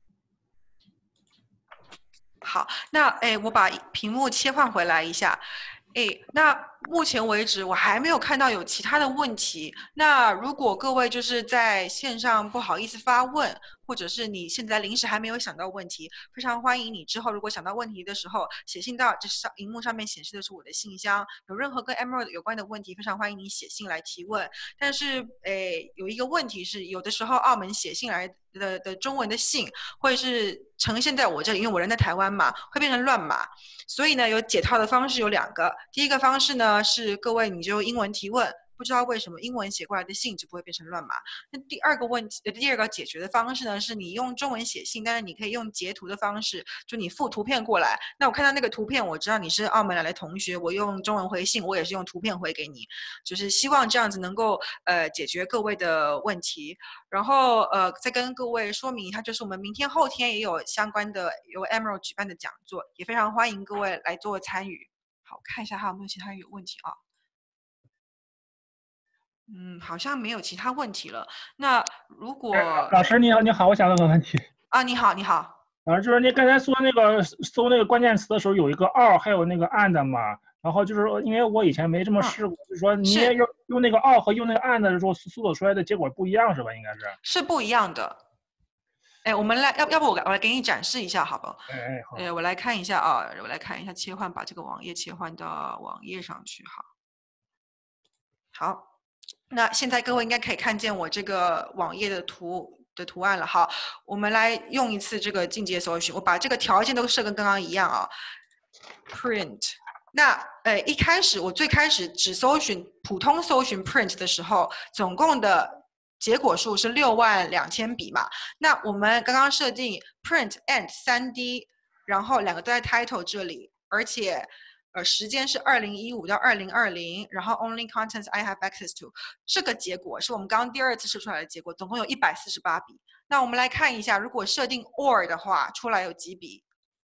好，那哎，我把屏幕切换回来一下。哎，那目前为止我还没有看到有其他的问题。那如果各位就是在线上不好意思发问，或者是你现在临时还没有想到问题，非常欢迎你之后如果想到问题的时候写信到这上荧幕上面显示的是我的信箱，有任何跟 Emerald 有关的问题，非常欢迎你写信来提问。但是诶，有一个问题是，有的时候澳门写信来的的中文的信会是呈现在我这里，因为我人在台湾嘛，会变成乱码，所以呢有解套的方式有两个。第一个方式呢是各位你就英文提问，不知道为什么英文写过来的信就不会变成乱码。那第二个问题，第二个解决的方式呢，是你用中文写信，但是你可以用截图的方式，就你附图片过来。那我看到那个图片，我知道你是澳门来的同学，我用中文回信，我也是用图片回给你，就是希望这样子能够呃解决各位的问题。然后呃再跟各位说明一下，就是我们明天后天也有相关的由 Emerald 举办的讲座，也非常欢迎各位来做参与。好，看一下还有没有其他有问题啊？嗯，好像没有其他问题了。那如果老师你好，你好，我想问个问题啊，你好，你好。 啊，就是你刚才说那个搜那个关键词的时候，有一个 or 还有那个 and 嘛，然后就是因为我以前没这么试过，嗯、就是说你也用用那个 or 和用那个 and 的时候，搜索出来的结果不一样是吧？应该是是不一样的。哎，我们来，要要不我我来给你展示一下，好不好？ 哎哎好。 哎，我来看一下啊，我来看一下切换，把这个网页切换到网页上去，好。好，那现在各位应该可以看见我这个网页的图的图案了。好，我们来用一次这个进阶搜寻，我把这个条件都设跟刚刚一样啊。print， 那呃一开始我最开始只搜寻普通搜寻 print 的时候，总共的结果数是六万两千笔嘛。那我们刚刚设定 print and 三 D， 然后两个都在 title 这里，而且呃时间是二零一五到二零二零，然后 only contents I have access to， 这个结果是我们刚刚第二次试出来的结果，总共有一百四十八笔。那我们来看一下，如果设定 or 的话，出来有几笔？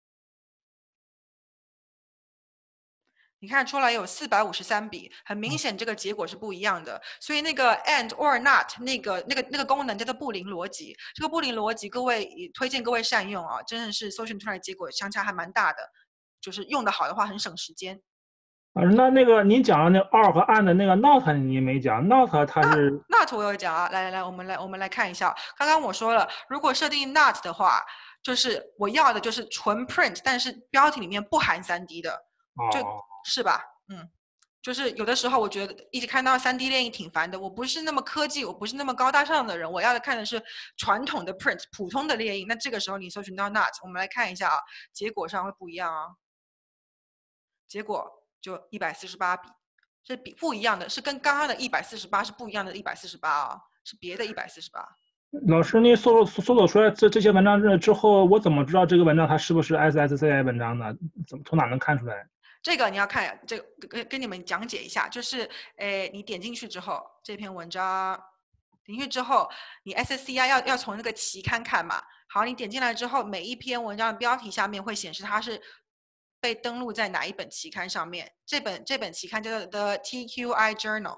你看出来有四百五十三笔，很明显这个结果是不一样的。所以那个 and or not 那个那个那个功能叫做布林逻辑。这个布林逻辑，各位推荐各位善用啊，真的是搜寻出来的结果相差还蛮大的。就是用的好的话，很省时间。 啊，那那个您讲的那 or 和 and 那个 not 你没讲 ，not 它是 not 我有讲啊，来来来，我们来我们来看一下。刚刚我说了，如果设定 not 的话，就是我要的就是纯 print， 但是标题里面不含 三 D 的，就。 哦是吧？嗯，就是有的时候我觉得一直看到 三 D 列印挺烦的。我不是那么科技，我不是那么高大上的人，我要的看的是传统的 print， 普通的列印。那这个时候你搜寻到 not， 我们来看一下啊，结果上会不一样啊。结果就一百四十八笔，是比不一样的，是跟刚刚的一百四十八是不一样的一百四十八啊，是别的一百四十八。 老师，你搜搜索出来这这些文章之后，我怎么知道这个文章它是不是 S S C I 文章呢？怎么从哪能看出来？ 这个你要看，这个跟跟你们讲解一下，就是，诶，你点进去之后，这篇文章点进去之后，你 S S C I 要要从那个期刊看嘛。好，你点进来之后，每一篇文章的标题下面会显示它是被登录在哪一本期刊上面。这本这本期刊叫做 The T Q I Journal。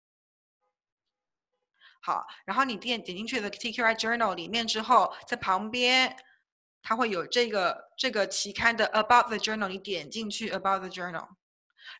好，然后你点点进去的 T Q I Journal 里面之后，在旁边。它会有这个这个期刊的 About the Journal， 你点进去 About the Journal，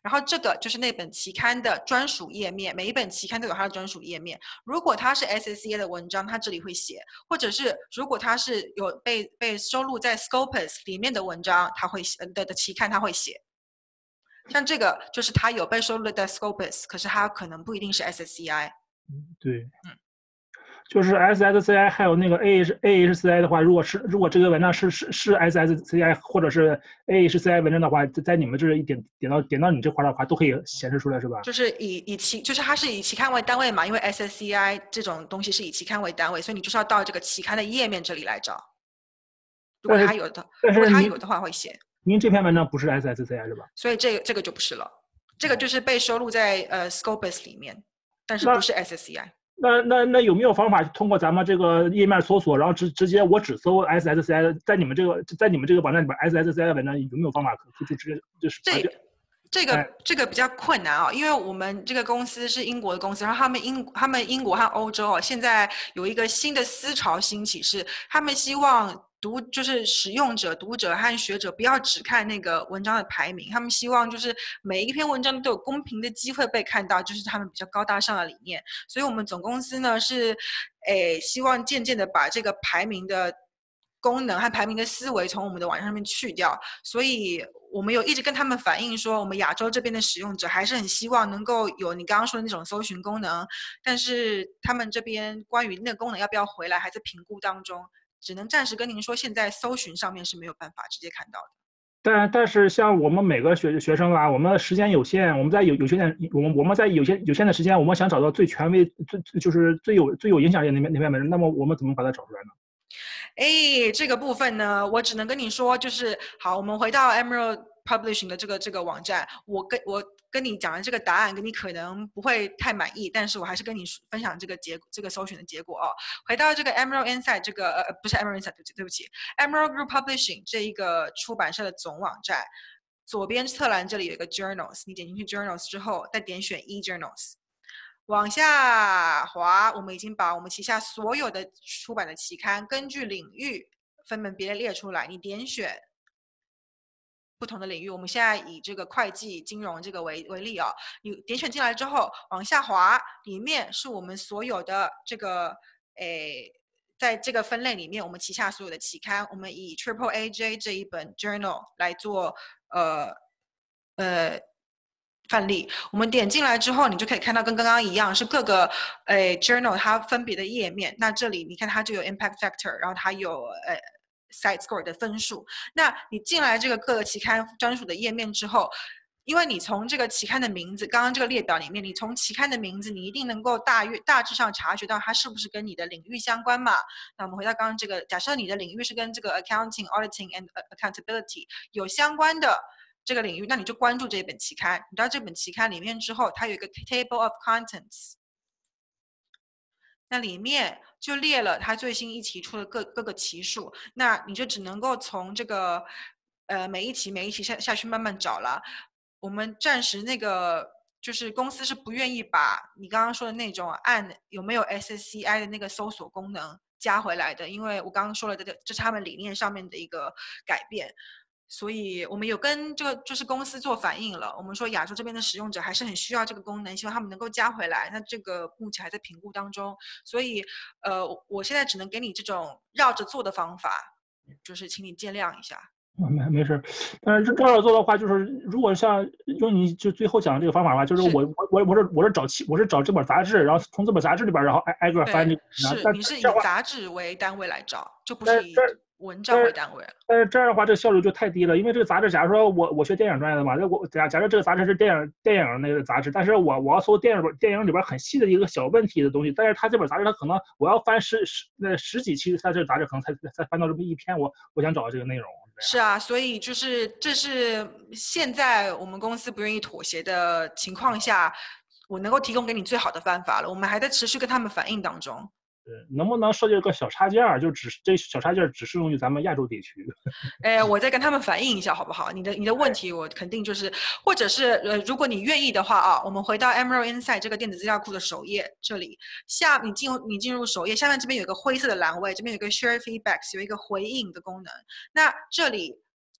然后这个就是那本期刊的专属页面，每一本期刊都有它的专属页面。如果它是 S S C I 的文章，它这里会写；或者是如果它是有被被收录在 Scopus 里面的文章，它会写的的期刊它会写。像这个就是它有被收录在 Scopus， 可是它可能不一定是 S S C I。 嗯，对， 嗯。 就是 S S C I 还有那个 A H A H C I 的话，如果是如果这个文章是是是 S S C I 或者是 A H C I 文章的话，在你们这一点点到点到你这块的话，都可以显示出来，是吧？ 就是以以期就是它是以期刊为单位嘛，因为 S S C I 这种东西是以期刊为单位，所以你就是要到这个期刊的页面这里来找。如果它有的，如果它有的话会写。 您这篇文章不是 S S C I 是吧？ 所以这个这个就不是了，这个就是被收录在呃 Scopus 里面，但是不是 S S C I。 那那那有没有方法通过咱们这个页面搜索，然后直直接我只搜 S S C I， 在你们这个在你们这个网站里边 S S C I 的文章有没有方法可以就直接就是这这个、 哎、 这个比较困难啊，因为我们这个公司是英国的公司，然后他们英他们英国和欧洲啊，现在有一个新的思潮兴起，是他们希望读就是使用者、读者和学者不要只看那个文章的排名，他们希望就是每一篇文章都有公平的机会被看到，就是他们比较高大上的理念。所以我们总公司呢是，诶，希望渐渐的把这个排名的功能和排名的思维从我们的网站上面去掉。所以我们有一直跟他们反映说，我们亚洲这边的使用者还是很希望能够有你刚刚说的那种搜寻功能，但是他们这边关于那个功能要不要回来还在评估当中。只能暂时跟您说，现在搜寻上面是没有办法直接看到的。 但但是像我们每个学学生啊，我们的时间有限，我们在有有限的我们我们在有限有限的时间，我们想找到最权威、最就是最有最有影响力的那篇那篇文章，那么我们怎么把它找出来呢？ 哎，这个部分呢，我只能跟你说，就是好，我们回到 Emerald Publishing 的这个这个网站，我跟我跟你讲的这个答案，跟你可能不会太满意，但是我还是跟你分享这个结这个搜寻的结果哦。回到这个 Emerald Insight 这个呃不是 Emerald Insight 对不起对不起 Emerald Group Publishing 这一个出版社的总网站，左边侧栏这里有一个 Journals， 你点进去 Journals 之后，再点选 eJournals。往下滑，我们已经把我们旗下所有的出版的期刊根据领域分门别类列出来。你点选不同的领域，我们现在以这个会计、金融这个为为例啊、哦，你点选进来之后，往下滑，里面是我们所有的这个诶，在这个分类里面，我们旗下所有的期刊，我们以 Triple A J 这一本 Journal 来做呃呃。范例，我们点进来之后，你就可以看到跟刚刚一样，是各个诶 journal 它分别的页面。那这里你看它就有 impact factor， 然后它有呃 site score 的分数。那你进来这个各个期刊专属的页面之后，因为你从这个期刊的名字，刚刚这个列表里面，你从期刊的名字，你一定能够大约大致上察觉到它是不是跟你的领域相关嘛？那我们回到刚刚这个，假设你的领域是跟这个 accounting, auditing and accountability 有相关的。这个领域，那你就关注这本期刊。你到这本期刊里面之后，它有一个 table of contents， 那里面就列了它最新一期出的各各个期数。那你就只能够从这个呃每一期每一期下下去慢慢找了。我们暂时那个就是公司是不愿意把你刚刚说的那种按有没有 S S C I 的那个搜索功能加回来的，因为我刚刚说了，这这是他们理念上面的一个改变。所以我们有跟这个就是公司做反应了，我们说亚洲这边的使用者还是很需要这个功能，希望他们能够加回来。那这个目前还在评估当中，所以呃，我现在只能给你这种绕着做的方法，就是请你见谅一下。 没没事，但是这样做的话，就是如果像用你就最后讲的这个方法的话，就是我我我我是我是找期我是找这本杂志，然后从这本杂志里边，然后挨挨个翻这个。 是，你是以杂志为单位来找，就不是以文章为单位了。 但是这样的话，这个效率就太低了，因为这个杂志，假如说我我学电影专业的嘛，那我假假设这个杂志是电影电影那个杂志，但是我我要搜电影电影里边很细的一个小问题的东西，但是他这本杂志他可能我要翻十十那十几期，他这个杂志可能才才翻到这么一篇，我我想找这个内容。 是啊，所以就是这是现在我们公司不愿意妥协的情况下，我能够提供给你最好的办法了。我们还在持续跟他们反映当中。 对，能不能设计个小插件，就只这小插件只适用于咱们亚洲地区？ 哎，我再跟他们反映一下好不好？你的你的问题我肯定就是，或者是呃，如果你愿意的话啊，我们回到 Emerald Insight 这个电子资料库的首页，这里下你进入你进入首页，下面这边有一个灰色的栏位，这边有一个 Share Feedbacks， 有一个回应的功能。那这里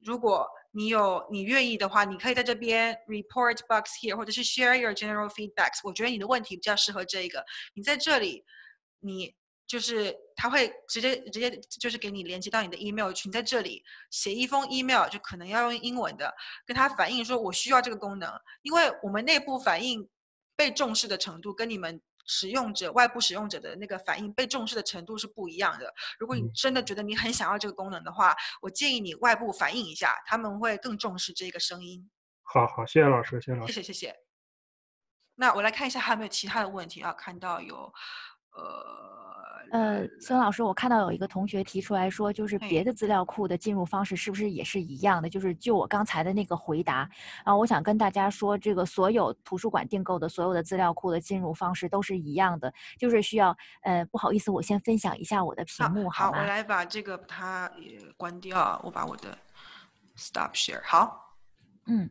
如果你有你愿意的话，你可以在这边 report bugs here， 或者是 share your general feedbacks。我觉得你的问题比较适合这个，你在这里，你就是他会直接直接就是给你连接到你的 email 群，在这里写一封 email， 就可能要用英文的，跟他反映说我需要这个功能，因为我们内部反映被重视的程度跟你们使用者外部使用者的那个反应被重视的程度是不一样的。如果你真的觉得你很想要这个功能的话，我建议你外部反映一下，他们会更重视这个声音。 好好，谢谢老师，谢谢老师。 谢谢谢谢。那我来看一下还有没有其他的问题啊？看到有，呃呃，孙老师，我看到有一个同学提出来说，就是别的资料库的进入方式是不是也是一样的？就是就我刚才的那个回答啊，我想跟大家说，这个所有图书馆订购的所有的资料库的进入方式都是一样的，就是需要呃，不好意思，我先分享一下我的屏幕， 好， 好吗？ 好，我来把这个把它也关掉，我把我的 stop share 好， 嗯。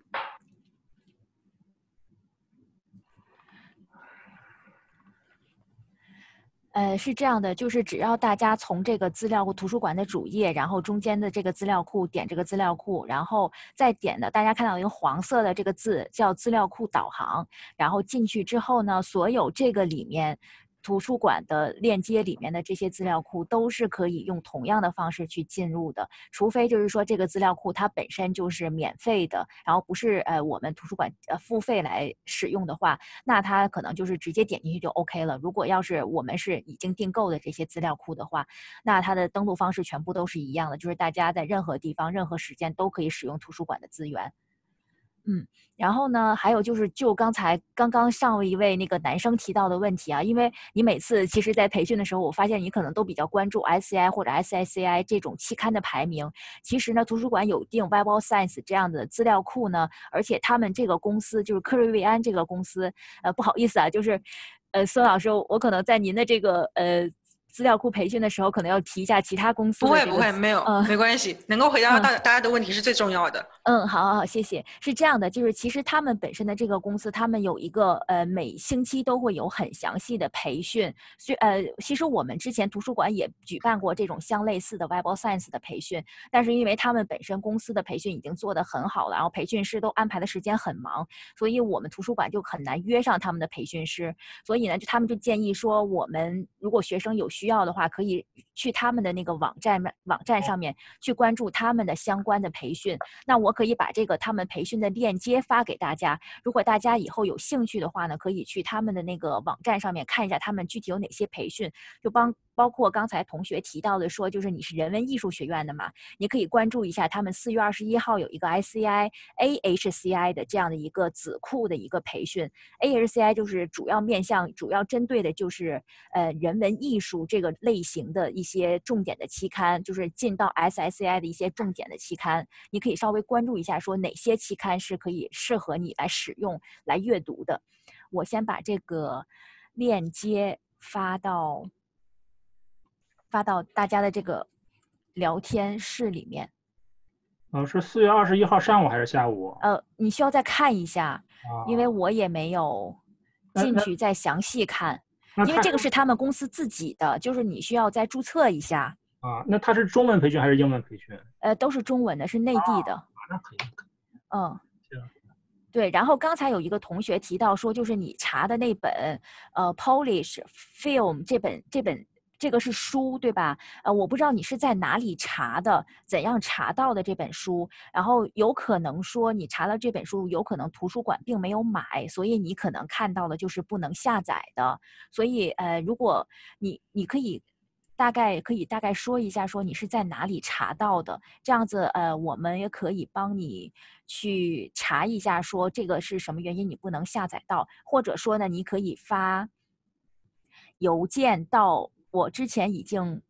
呃，是这样的，就是只要大家从这个资料库图书馆的主页，然后中间的这个资料库点这个资料库，然后再点的，大家看到一个黄色的这个字叫资料库导航，然后进去之后呢，所有这个里面图书馆的链接里面的这些资料库都是可以用同样的方式去进入的，除非就是说这个资料库它本身就是免费的，然后不是呃我们图书馆呃付费来使用的话，那它可能就是直接点进去就 OK 了。如果要是我们是已经订购的这些资料库的话，那它的登录方式全部都是一样的，就是大家在任何地方、任何时间都可以使用图书馆的资源。嗯，然后呢，还有就是就刚才刚刚上一位那个男生提到的问题啊，因为你每次其实在培训的时候，我发现你可能都比较关注 S C I 或者 S I C I 这种期刊的排名。其实呢，图书馆有定 Web of Science 这样的资料库呢，而且他们这个公司就是科瑞瑞安这个公司，呃，不好意思啊，就是，呃，孙老师，我可能在您的这个呃。资料库培训的时候，可能要提一下其他公司的、这个。 不会不会，没有， 呃、 没关系，能够回答到大大家的问题是最重要的。 嗯，好，好，好，谢谢。是这样的，就是其实他们本身的这个公司，他们有一个呃，每星期都会有很详细的培训。所以呃，其实我们之前图书馆也举办过这种相类似的 Web of Science 的培训，但是因为他们本身公司的培训已经做得很好了，然后培训师都安排的时间很忙，所以我们图书馆就很难约上他们的培训师。所以呢，就他们就建议说，我们如果学生有需要的话，可以去他们的那个网站网站上面去关注他们的相关的培训。那我可以把这个他们培训的链接发给大家，如果大家以后有兴趣的话呢，可以去他们的那个网站上面看一下他们具体有哪些培训，就帮包括刚才同学提到的说，就是你是人文艺术学院的嘛，你可以关注一下他们四月二十一号有一个 I C I A H C I 的这样的一个子库的一个培训。 A H C I 就是主要面向主要针对的就是呃人文艺术这个类型的一些重点的期刊，就是进到 S I C I 的一些重点的期刊，你可以稍微关注一下说哪些期刊是可以适合你来使用来阅读的。我先把这个链接发到发到大家的这个聊天室里面。 呃，是四月二十一号上午还是下午？ 呃，你需要再看一下， 啊、 因为我也没有进去再详细看，因为这个是他们公司自己的，就是你需要再注册一下。 啊，那它是中文培训还是英文培训？ 呃，都是中文的，是内地的。 啊，那可以。 嗯。对，然后刚才有一个同学提到说，就是你查的那本呃 Polish Film 这本这本这个是书对吧？呃，我不知道你是在哪里查的，怎样查到的这本书，然后有可能说你查到这本书，有可能图书馆并没有买，所以你可能看到的就是不能下载的。所以呃，如果你你可以。大概可以大概说一下，说你是在哪里查到的，这样子，呃，我们也可以帮你去查一下，说这个是什么原因你不能下载到，或者说呢，你可以发邮件到我之前已经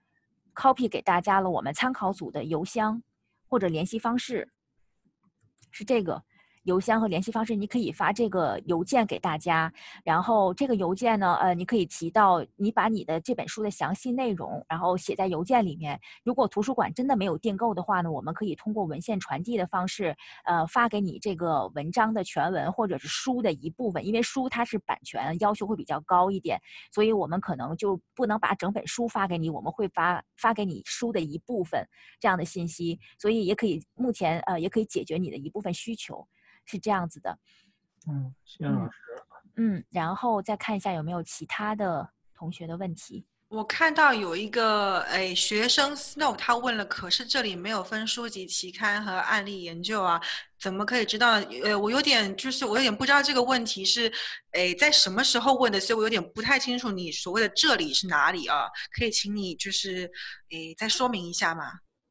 copy 给大家了，我们参考组的邮箱或者联系方式是这个。 邮箱和联系方式，你可以发这个邮件给大家，然后这个邮件呢，呃，你可以提到你把你的这本书的详细内容，然后写在邮件里面。如果图书馆真的没有订购的话呢，我们可以通过文献传递的方式，呃，发给你这个文章的全文或者是书的一部分，因为书它是版权要求会比较高一点，所以我们可能就不能把整本书发给你，我们会发发给你书的一部分这样的信息，所以也可以目前呃也可以解决你的一部分需求。是这样子的， 嗯，谢谢老师。 嗯，然后再看一下有没有其他的同学的问题。 我看到有一个诶学生 Snow 他问了，可是这里没有分书籍、期刊和案例研究啊，怎么可以知道？呃，我有点就是我有点不知道这个问题是诶在什么时候问的，所以我有点不太清楚你所谓的这里是哪里啊？可以请你就是诶再说明一下吗？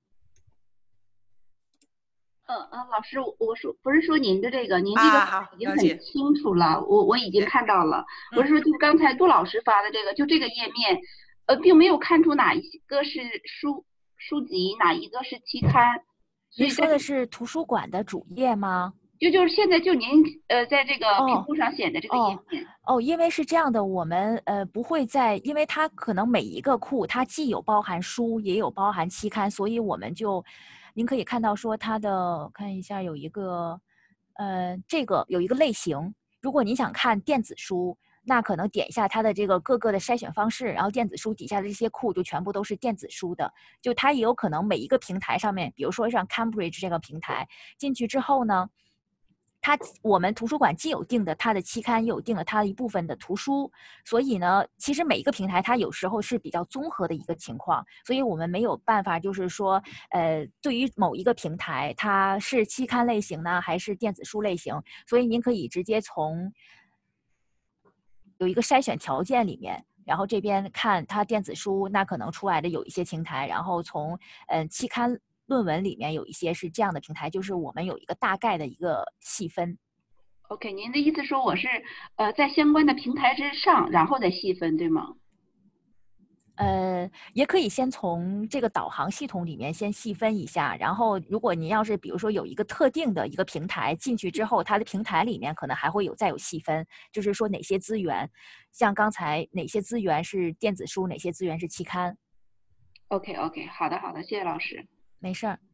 嗯嗯，老师，我说不是说您的这个，您这个啊， 已经很清楚了，我我已经看到了。我是说，就是刚才杜老师发的这个，就这个页面，呃，并没有看出哪一个是书书籍，哪一个是期刊。 您说的是图书馆的主页吗？ 就就是现在就您呃在这个屏幕上显的这个页面。 哦，哦因为是这样的，我们呃不会在，因为它可能每一个库它既有包含书，也有包含期刊，所以我们就。您可以看到说它的，看一下有一个，呃，这个有一个类型。如果您想看电子书，那可能点一下它的这个各个的筛选方式，然后电子书底下的这些库就全部都是电子书的。就它也有可能每一个平台上面，比如说像 Cambridge 这个平台进去之后呢。它我们图书馆既有定的它的期刊，又有定了它一部分的图书，所以呢，其实每一个平台它有时候是比较综合的一个情况，所以我们没有办法就是说，呃，对于某一个平台它是期刊类型呢，还是电子书类型，所以您可以直接从有一个筛选条件里面。然后这边看它电子书，那可能出来的有一些平台，然后从嗯、呃、期刊论文里面有一些是这样的平台，就是我们有一个大概的一个细分。 OK， 您的意思说我是呃在相关的平台之上，然后再细分，对吗？ 呃，也可以先从这个导航系统里面先细分一下，然后如果您要是比如说有一个特定的一个平台进去之后，它的平台里面可能还会有再有细分，就是说哪些资源，像刚才哪些资源是电子书，哪些资源是期刊。 OK OK， 好的好的，谢谢老师。 没事儿。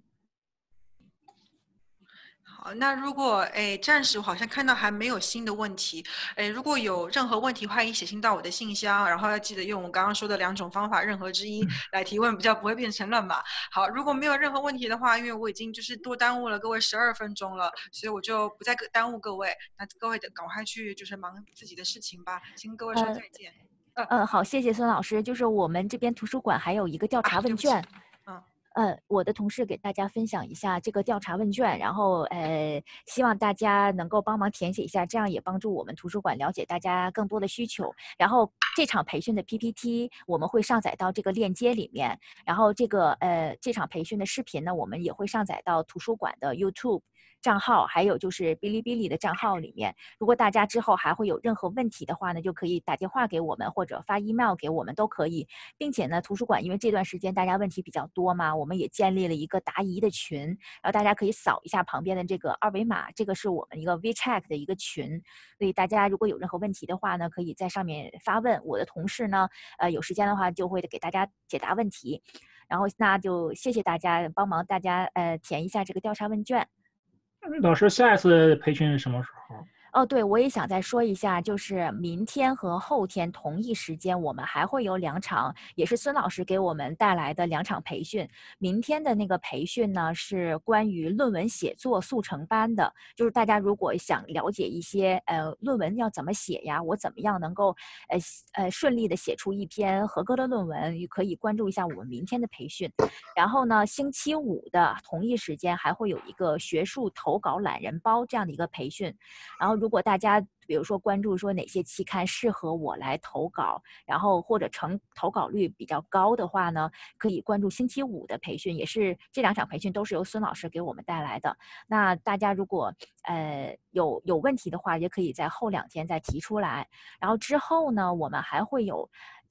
好，那如果诶暂时我好像看到还没有新的问题，诶如果有任何问题，欢迎写信到我的信箱，然后要记得用我刚刚说的两种方法任何之一来提问，比较不会变成乱码。好，如果没有任何问题的话，因为我已经就是多耽误了各位十二分钟了，所以我就不再耽误各位，那各位的赶快去就是忙自己的事情吧，先跟各位说再见。 嗯、呃呃，好，谢谢孙老师。就是我们这边图书馆还有一个调查问卷。 啊呃，我的同事给大家分享一下这个调查问卷，然后呃，希望大家能够帮忙填写一下，这样也帮助我们图书馆了解大家更多的需求。然后这场培训的 P P T 我们会上载到这个链接里面，然后这个呃这场培训的视频呢，我们也会上载到图书馆的 YouTube 账号，还有就是哔哩哔哩的账号里面。如果大家之后还会有任何问题的话呢，就可以打电话给我们或者发 email 给我们都可以。并且呢，图书馆因为这段时间大家问题比较多嘛，我们也建立了一个答疑的群，然后大家可以扫一下旁边的这个二维码，这个是我们一个 WeChat 的一个群，所以大家如果有任何问题的话呢，可以在上面发问，我的同事呢，呃，有时间的话就会给大家解答问题。然后那就谢谢大家帮忙大家呃填一下这个调查问卷。 老师，下一次培训是什么时候？ 哦，对，我也想再说一下，就是明天和后天同一时间，我们还会有两场，也是孙老师给我们带来的两场培训。明天的那个培训呢，是关于论文写作速成班的，就是大家如果想了解一些呃论文要怎么写呀，我怎么样能够呃呃顺利的写出一篇合格的论文，也可以关注一下我们明天的培训。然后呢，星期五的同一时间还会有一个学术投稿懒人包这样的一个培训，然后。如果大家比如说关注说哪些期刊适合我来投稿，然后或者成投稿率比较高的话呢，可以关注星期五的培训，也是这两场培训都是由孙老师给我们带来的。那大家如果呃有有问题的话，也可以在后两天再提出来。然后之后呢，我们还会有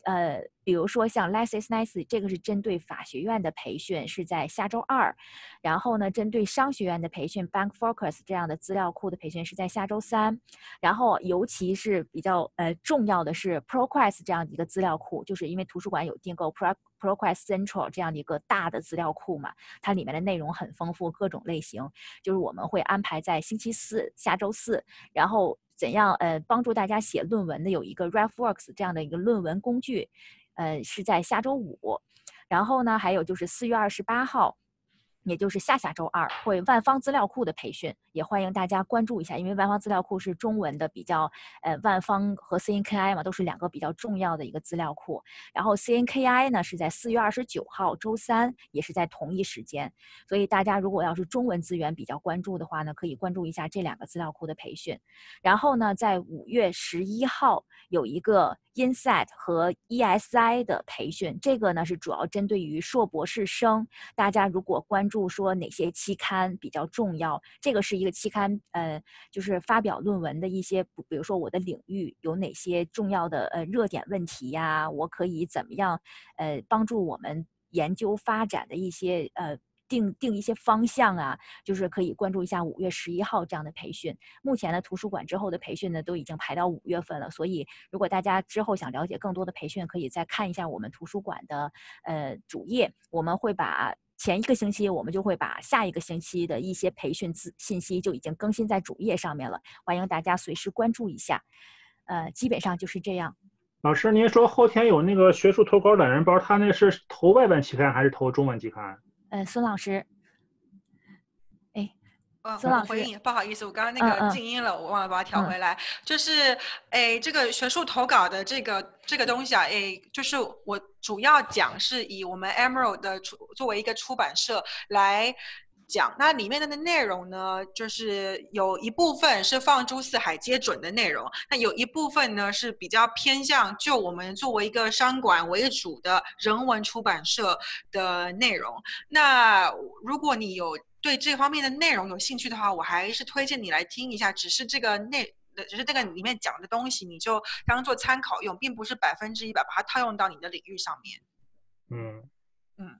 呃，比如说像 Less is Nice 这个是针对法学院的培训，是在下周二。然后呢，针对商学院的培训 Bank Focus 这样的资料库的培训是在下周三。然后尤其是比较呃重要的是 ProQuest 这样的一个资料库，就是因为图书馆有订购 Pro ProQuest Central 这样的一个大的资料库嘛，它里面的内容很丰富，各种类型，就是我们会安排在星期四，下周四，然后怎样呃帮助大家写论文的有一个 RefWorks 这样的一个论文工具，呃是在下周五。然后呢，还有就是四月二十八号。也就是下下周二会万方资料库的培训，也欢迎大家关注一下，因为万方资料库是中文的比较，呃，万方和 C N K I 嘛，都是两个比较重要的一个资料库。然后 C N K I 呢是在四月二十九号周三，也是在同一时间。所以大家如果要是中文资源比较关注的话呢，可以关注一下这两个资料库的培训。然后呢，在五月十一号有一个 Insight 和 E S I 的培训，这个呢是主要针对于硕博士生，大家如果关注说哪些期刊比较重要，这个是一个期刊，呃，就是发表论文的一些，比如说我的领域有哪些重要的呃热点问题呀，我可以怎么样呃帮助我们研究发展的一些呃。定定一些方向啊，就是可以关注一下五月十一号这样的培训。目前呢，图书馆之后的培训呢都已经排到五月份了，所以如果大家之后想了解更多的培训，可以再看一下我们图书馆的呃主页，我们会把前一个星期我们就会把下一个星期的一些培训资信息就已经更新在主页上面了，欢迎大家随时关注一下。呃，基本上就是这样。 老师，您说后天有那个学术投稿懒人包，他那是投外文期刊还是投中文期刊？ 呃，孙老师，哎， 嗯， 孙老师， 我回应，不好意思，我刚刚那个静音了，嗯、我忘了把它调回来。嗯、就是哎，这个学术投稿的这个这个东西啊，哎，就是我主要讲是以我们 Emerald 的出作为一个出版社来讲，那里面的内容呢，就是有一部分是放诸四海皆准的内容，那有一部分呢是比较偏向就我们作为一个商管为主的人文出版社的内容。那如果你有对这方面的内容有兴趣的话，我还是推荐你来听一下。只是这个内，只是这个里面讲的东西，你就当做参考用，并不是百分之一百把它套用到你的领域上面。 嗯嗯。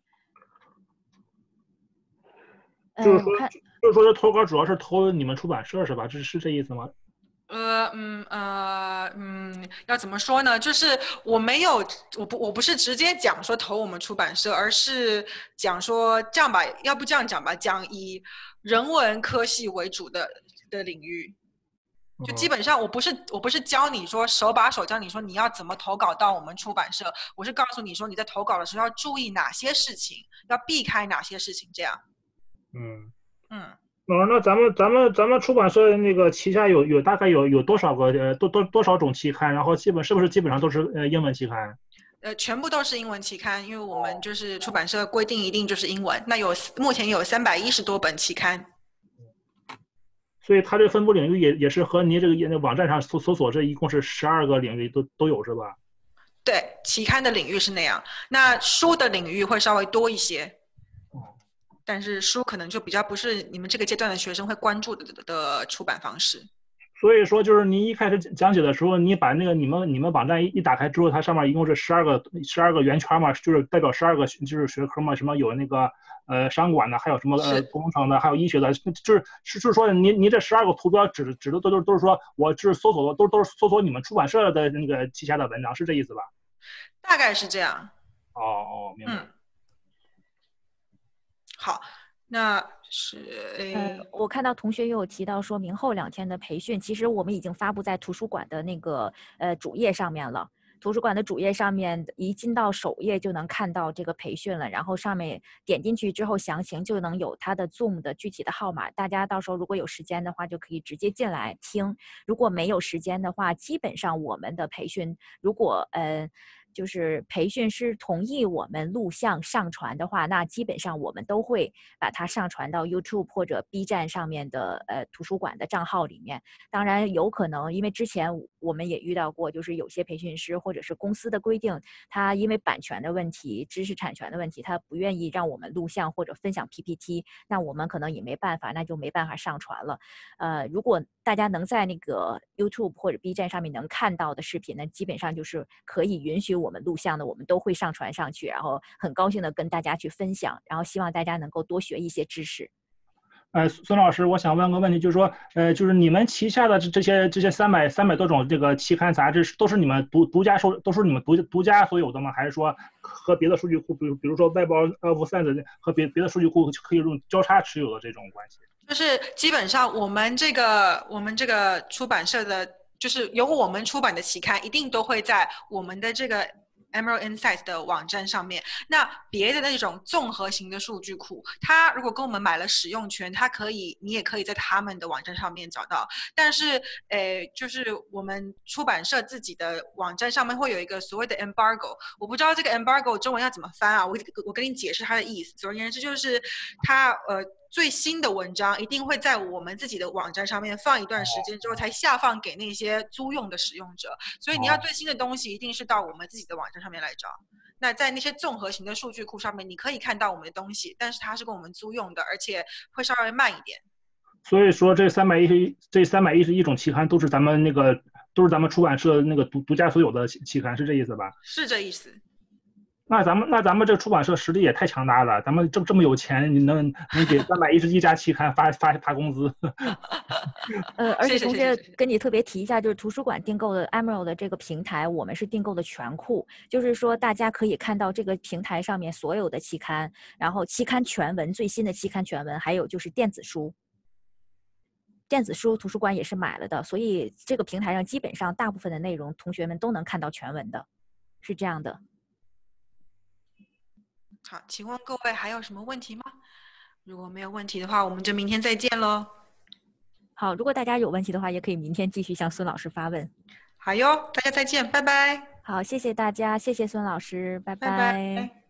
就是说，就是说，这投稿主要是投你们出版社是吧？这是这意思吗？ 呃嗯呃嗯，要怎么说呢？就是我没有，我不我不是直接讲说投我们出版社，而是讲说这样吧，要不这样讲吧，讲以人文科系为主的的领域。就基本上我不是我不是教你说手把手教你说你要怎么投稿到我们出版社，我是告诉你说你在投稿的时候要注意哪些事情，要避开哪些事情，这样。 嗯嗯， 哦，那咱们咱们咱们出版社那个旗下有有大概有有多少个呃多多多少种期刊，然后基本是不是基本上都是呃英文期刊？ 呃，全部都是英文期刊，因为我们就是出版社规定一定就是英文。那有目前有三百一十多本期刊， 所以它这分布领域也也是和您这个网站上搜搜索这一共是十二个领域都都有是吧？ 对，期刊的领域是那样，那书的领域会稍微多一些。但是书可能就比较不是你们这个阶段的学生会关注的的出版方式。 所以说，就是您一开始讲解的时候，你把那个你们你们网站一一打开之后，它上面一共是十二个十二个圆圈嘛，就是代表十二个就是学科嘛，什么有那个呃商管的，还有什么呃工程的，还有医学的，就是是就是说您您这十二个图标指指的都都都是说我是搜索的都都是搜索你们出版社的那个旗下的文章，是这意思吧？ 大概是这样。 哦哦，明白。 嗯。好，那是呃，我看到同学也有提到说明后两天的培训，其实我们已经发布在图书馆的那个呃主页上面了。图书馆的主页上面一进到首页就能看到这个培训了，然后上面点进去之后详情就能有它的 Zoom 的具体的号码，大家到时候如果有时间的话就可以直接进来听，如果没有时间的话，基本上我们的培训如果呃就是培训师同意我们录像上传的话，那基本上我们都会把它上传到 YouTube 或者 B 站上面的呃图书馆的账号里面。当然有可能，因为之前我们也遇到过，就是有些培训师或者是公司的规定，他因为版权的问题、知识产权的问题，他不愿意让我们录像或者分享 P P T， 那我们可能也没办法，那就没办法上传了。呃，如果大家能在那个 YouTube 或者 B 站上面能看到的视频呢，基本上就是可以允许我们录像的，我们都会上传上去，然后很高兴的跟大家去分享，然后希望大家能够多学一些知识。 呃，孙老师，我想问个问题，就是说，呃，就是你们旗下的这这些这些三百三百多种这个期刊杂志，都是你们独独家收，都是你们独独家所有的吗？还是说和别的数据库，比如比如说外包呃 Web 三的和别别的数据库可以用交叉持有的这种关系？ 就是基本上我们这个我们这个出版社的，就是由我们出版的期刊，一定都会在我们的这个Emerald Insights 的网站上面。那别的那种综合型的数据库，它如果跟我们买了使用权，它可以，你也可以在他们的网站上面找到。但是，诶，就是我们出版社自己的网站上面会有一个所谓的 embargo， 我不知道这个 embargo 中文要怎么翻啊？我我跟你解释它的意思。总而言之，就是它呃。最新的文章一定会在我们自己的网站上面放一段时间之后，才下放给那些租用的使用者。所以你要最新的东西，一定是到我们自己的网站上面来找。那在那些综合型的数据库上面，你可以看到我们的东西，但是它是跟我们租用的，而且会稍微慢一点。 所以说，这三百一十这三百一十一种期刊都是咱们那个都是咱们出版社那个独独家所有的期刊，是这意思吧？ 是这意思。 那咱们那咱们这出版社实力也太强大了，咱们这这么有钱，你能能给三百一十一家期刊发发发工资？ 呃，而且同时跟你特别提一下，就是图书馆订购的 Emerald 的这个平台，我们是订购的全库，就是说大家可以看到这个平台上面所有的期刊，然后期刊全文，最新的期刊全文，还有就是电子书。电子书图书馆也是买了的，所以这个平台上基本上大部分的内容，同学们都能看到全文的，是这样的。 好，请问各位还有什么问题吗？如果没有问题的话，我们就明天再见喽。 好，如果大家有问题的话，也可以明天继续向孙老师发问。 好哟，大家再见，拜拜。 好，谢谢大家，谢谢孙老师，拜拜。 拜拜。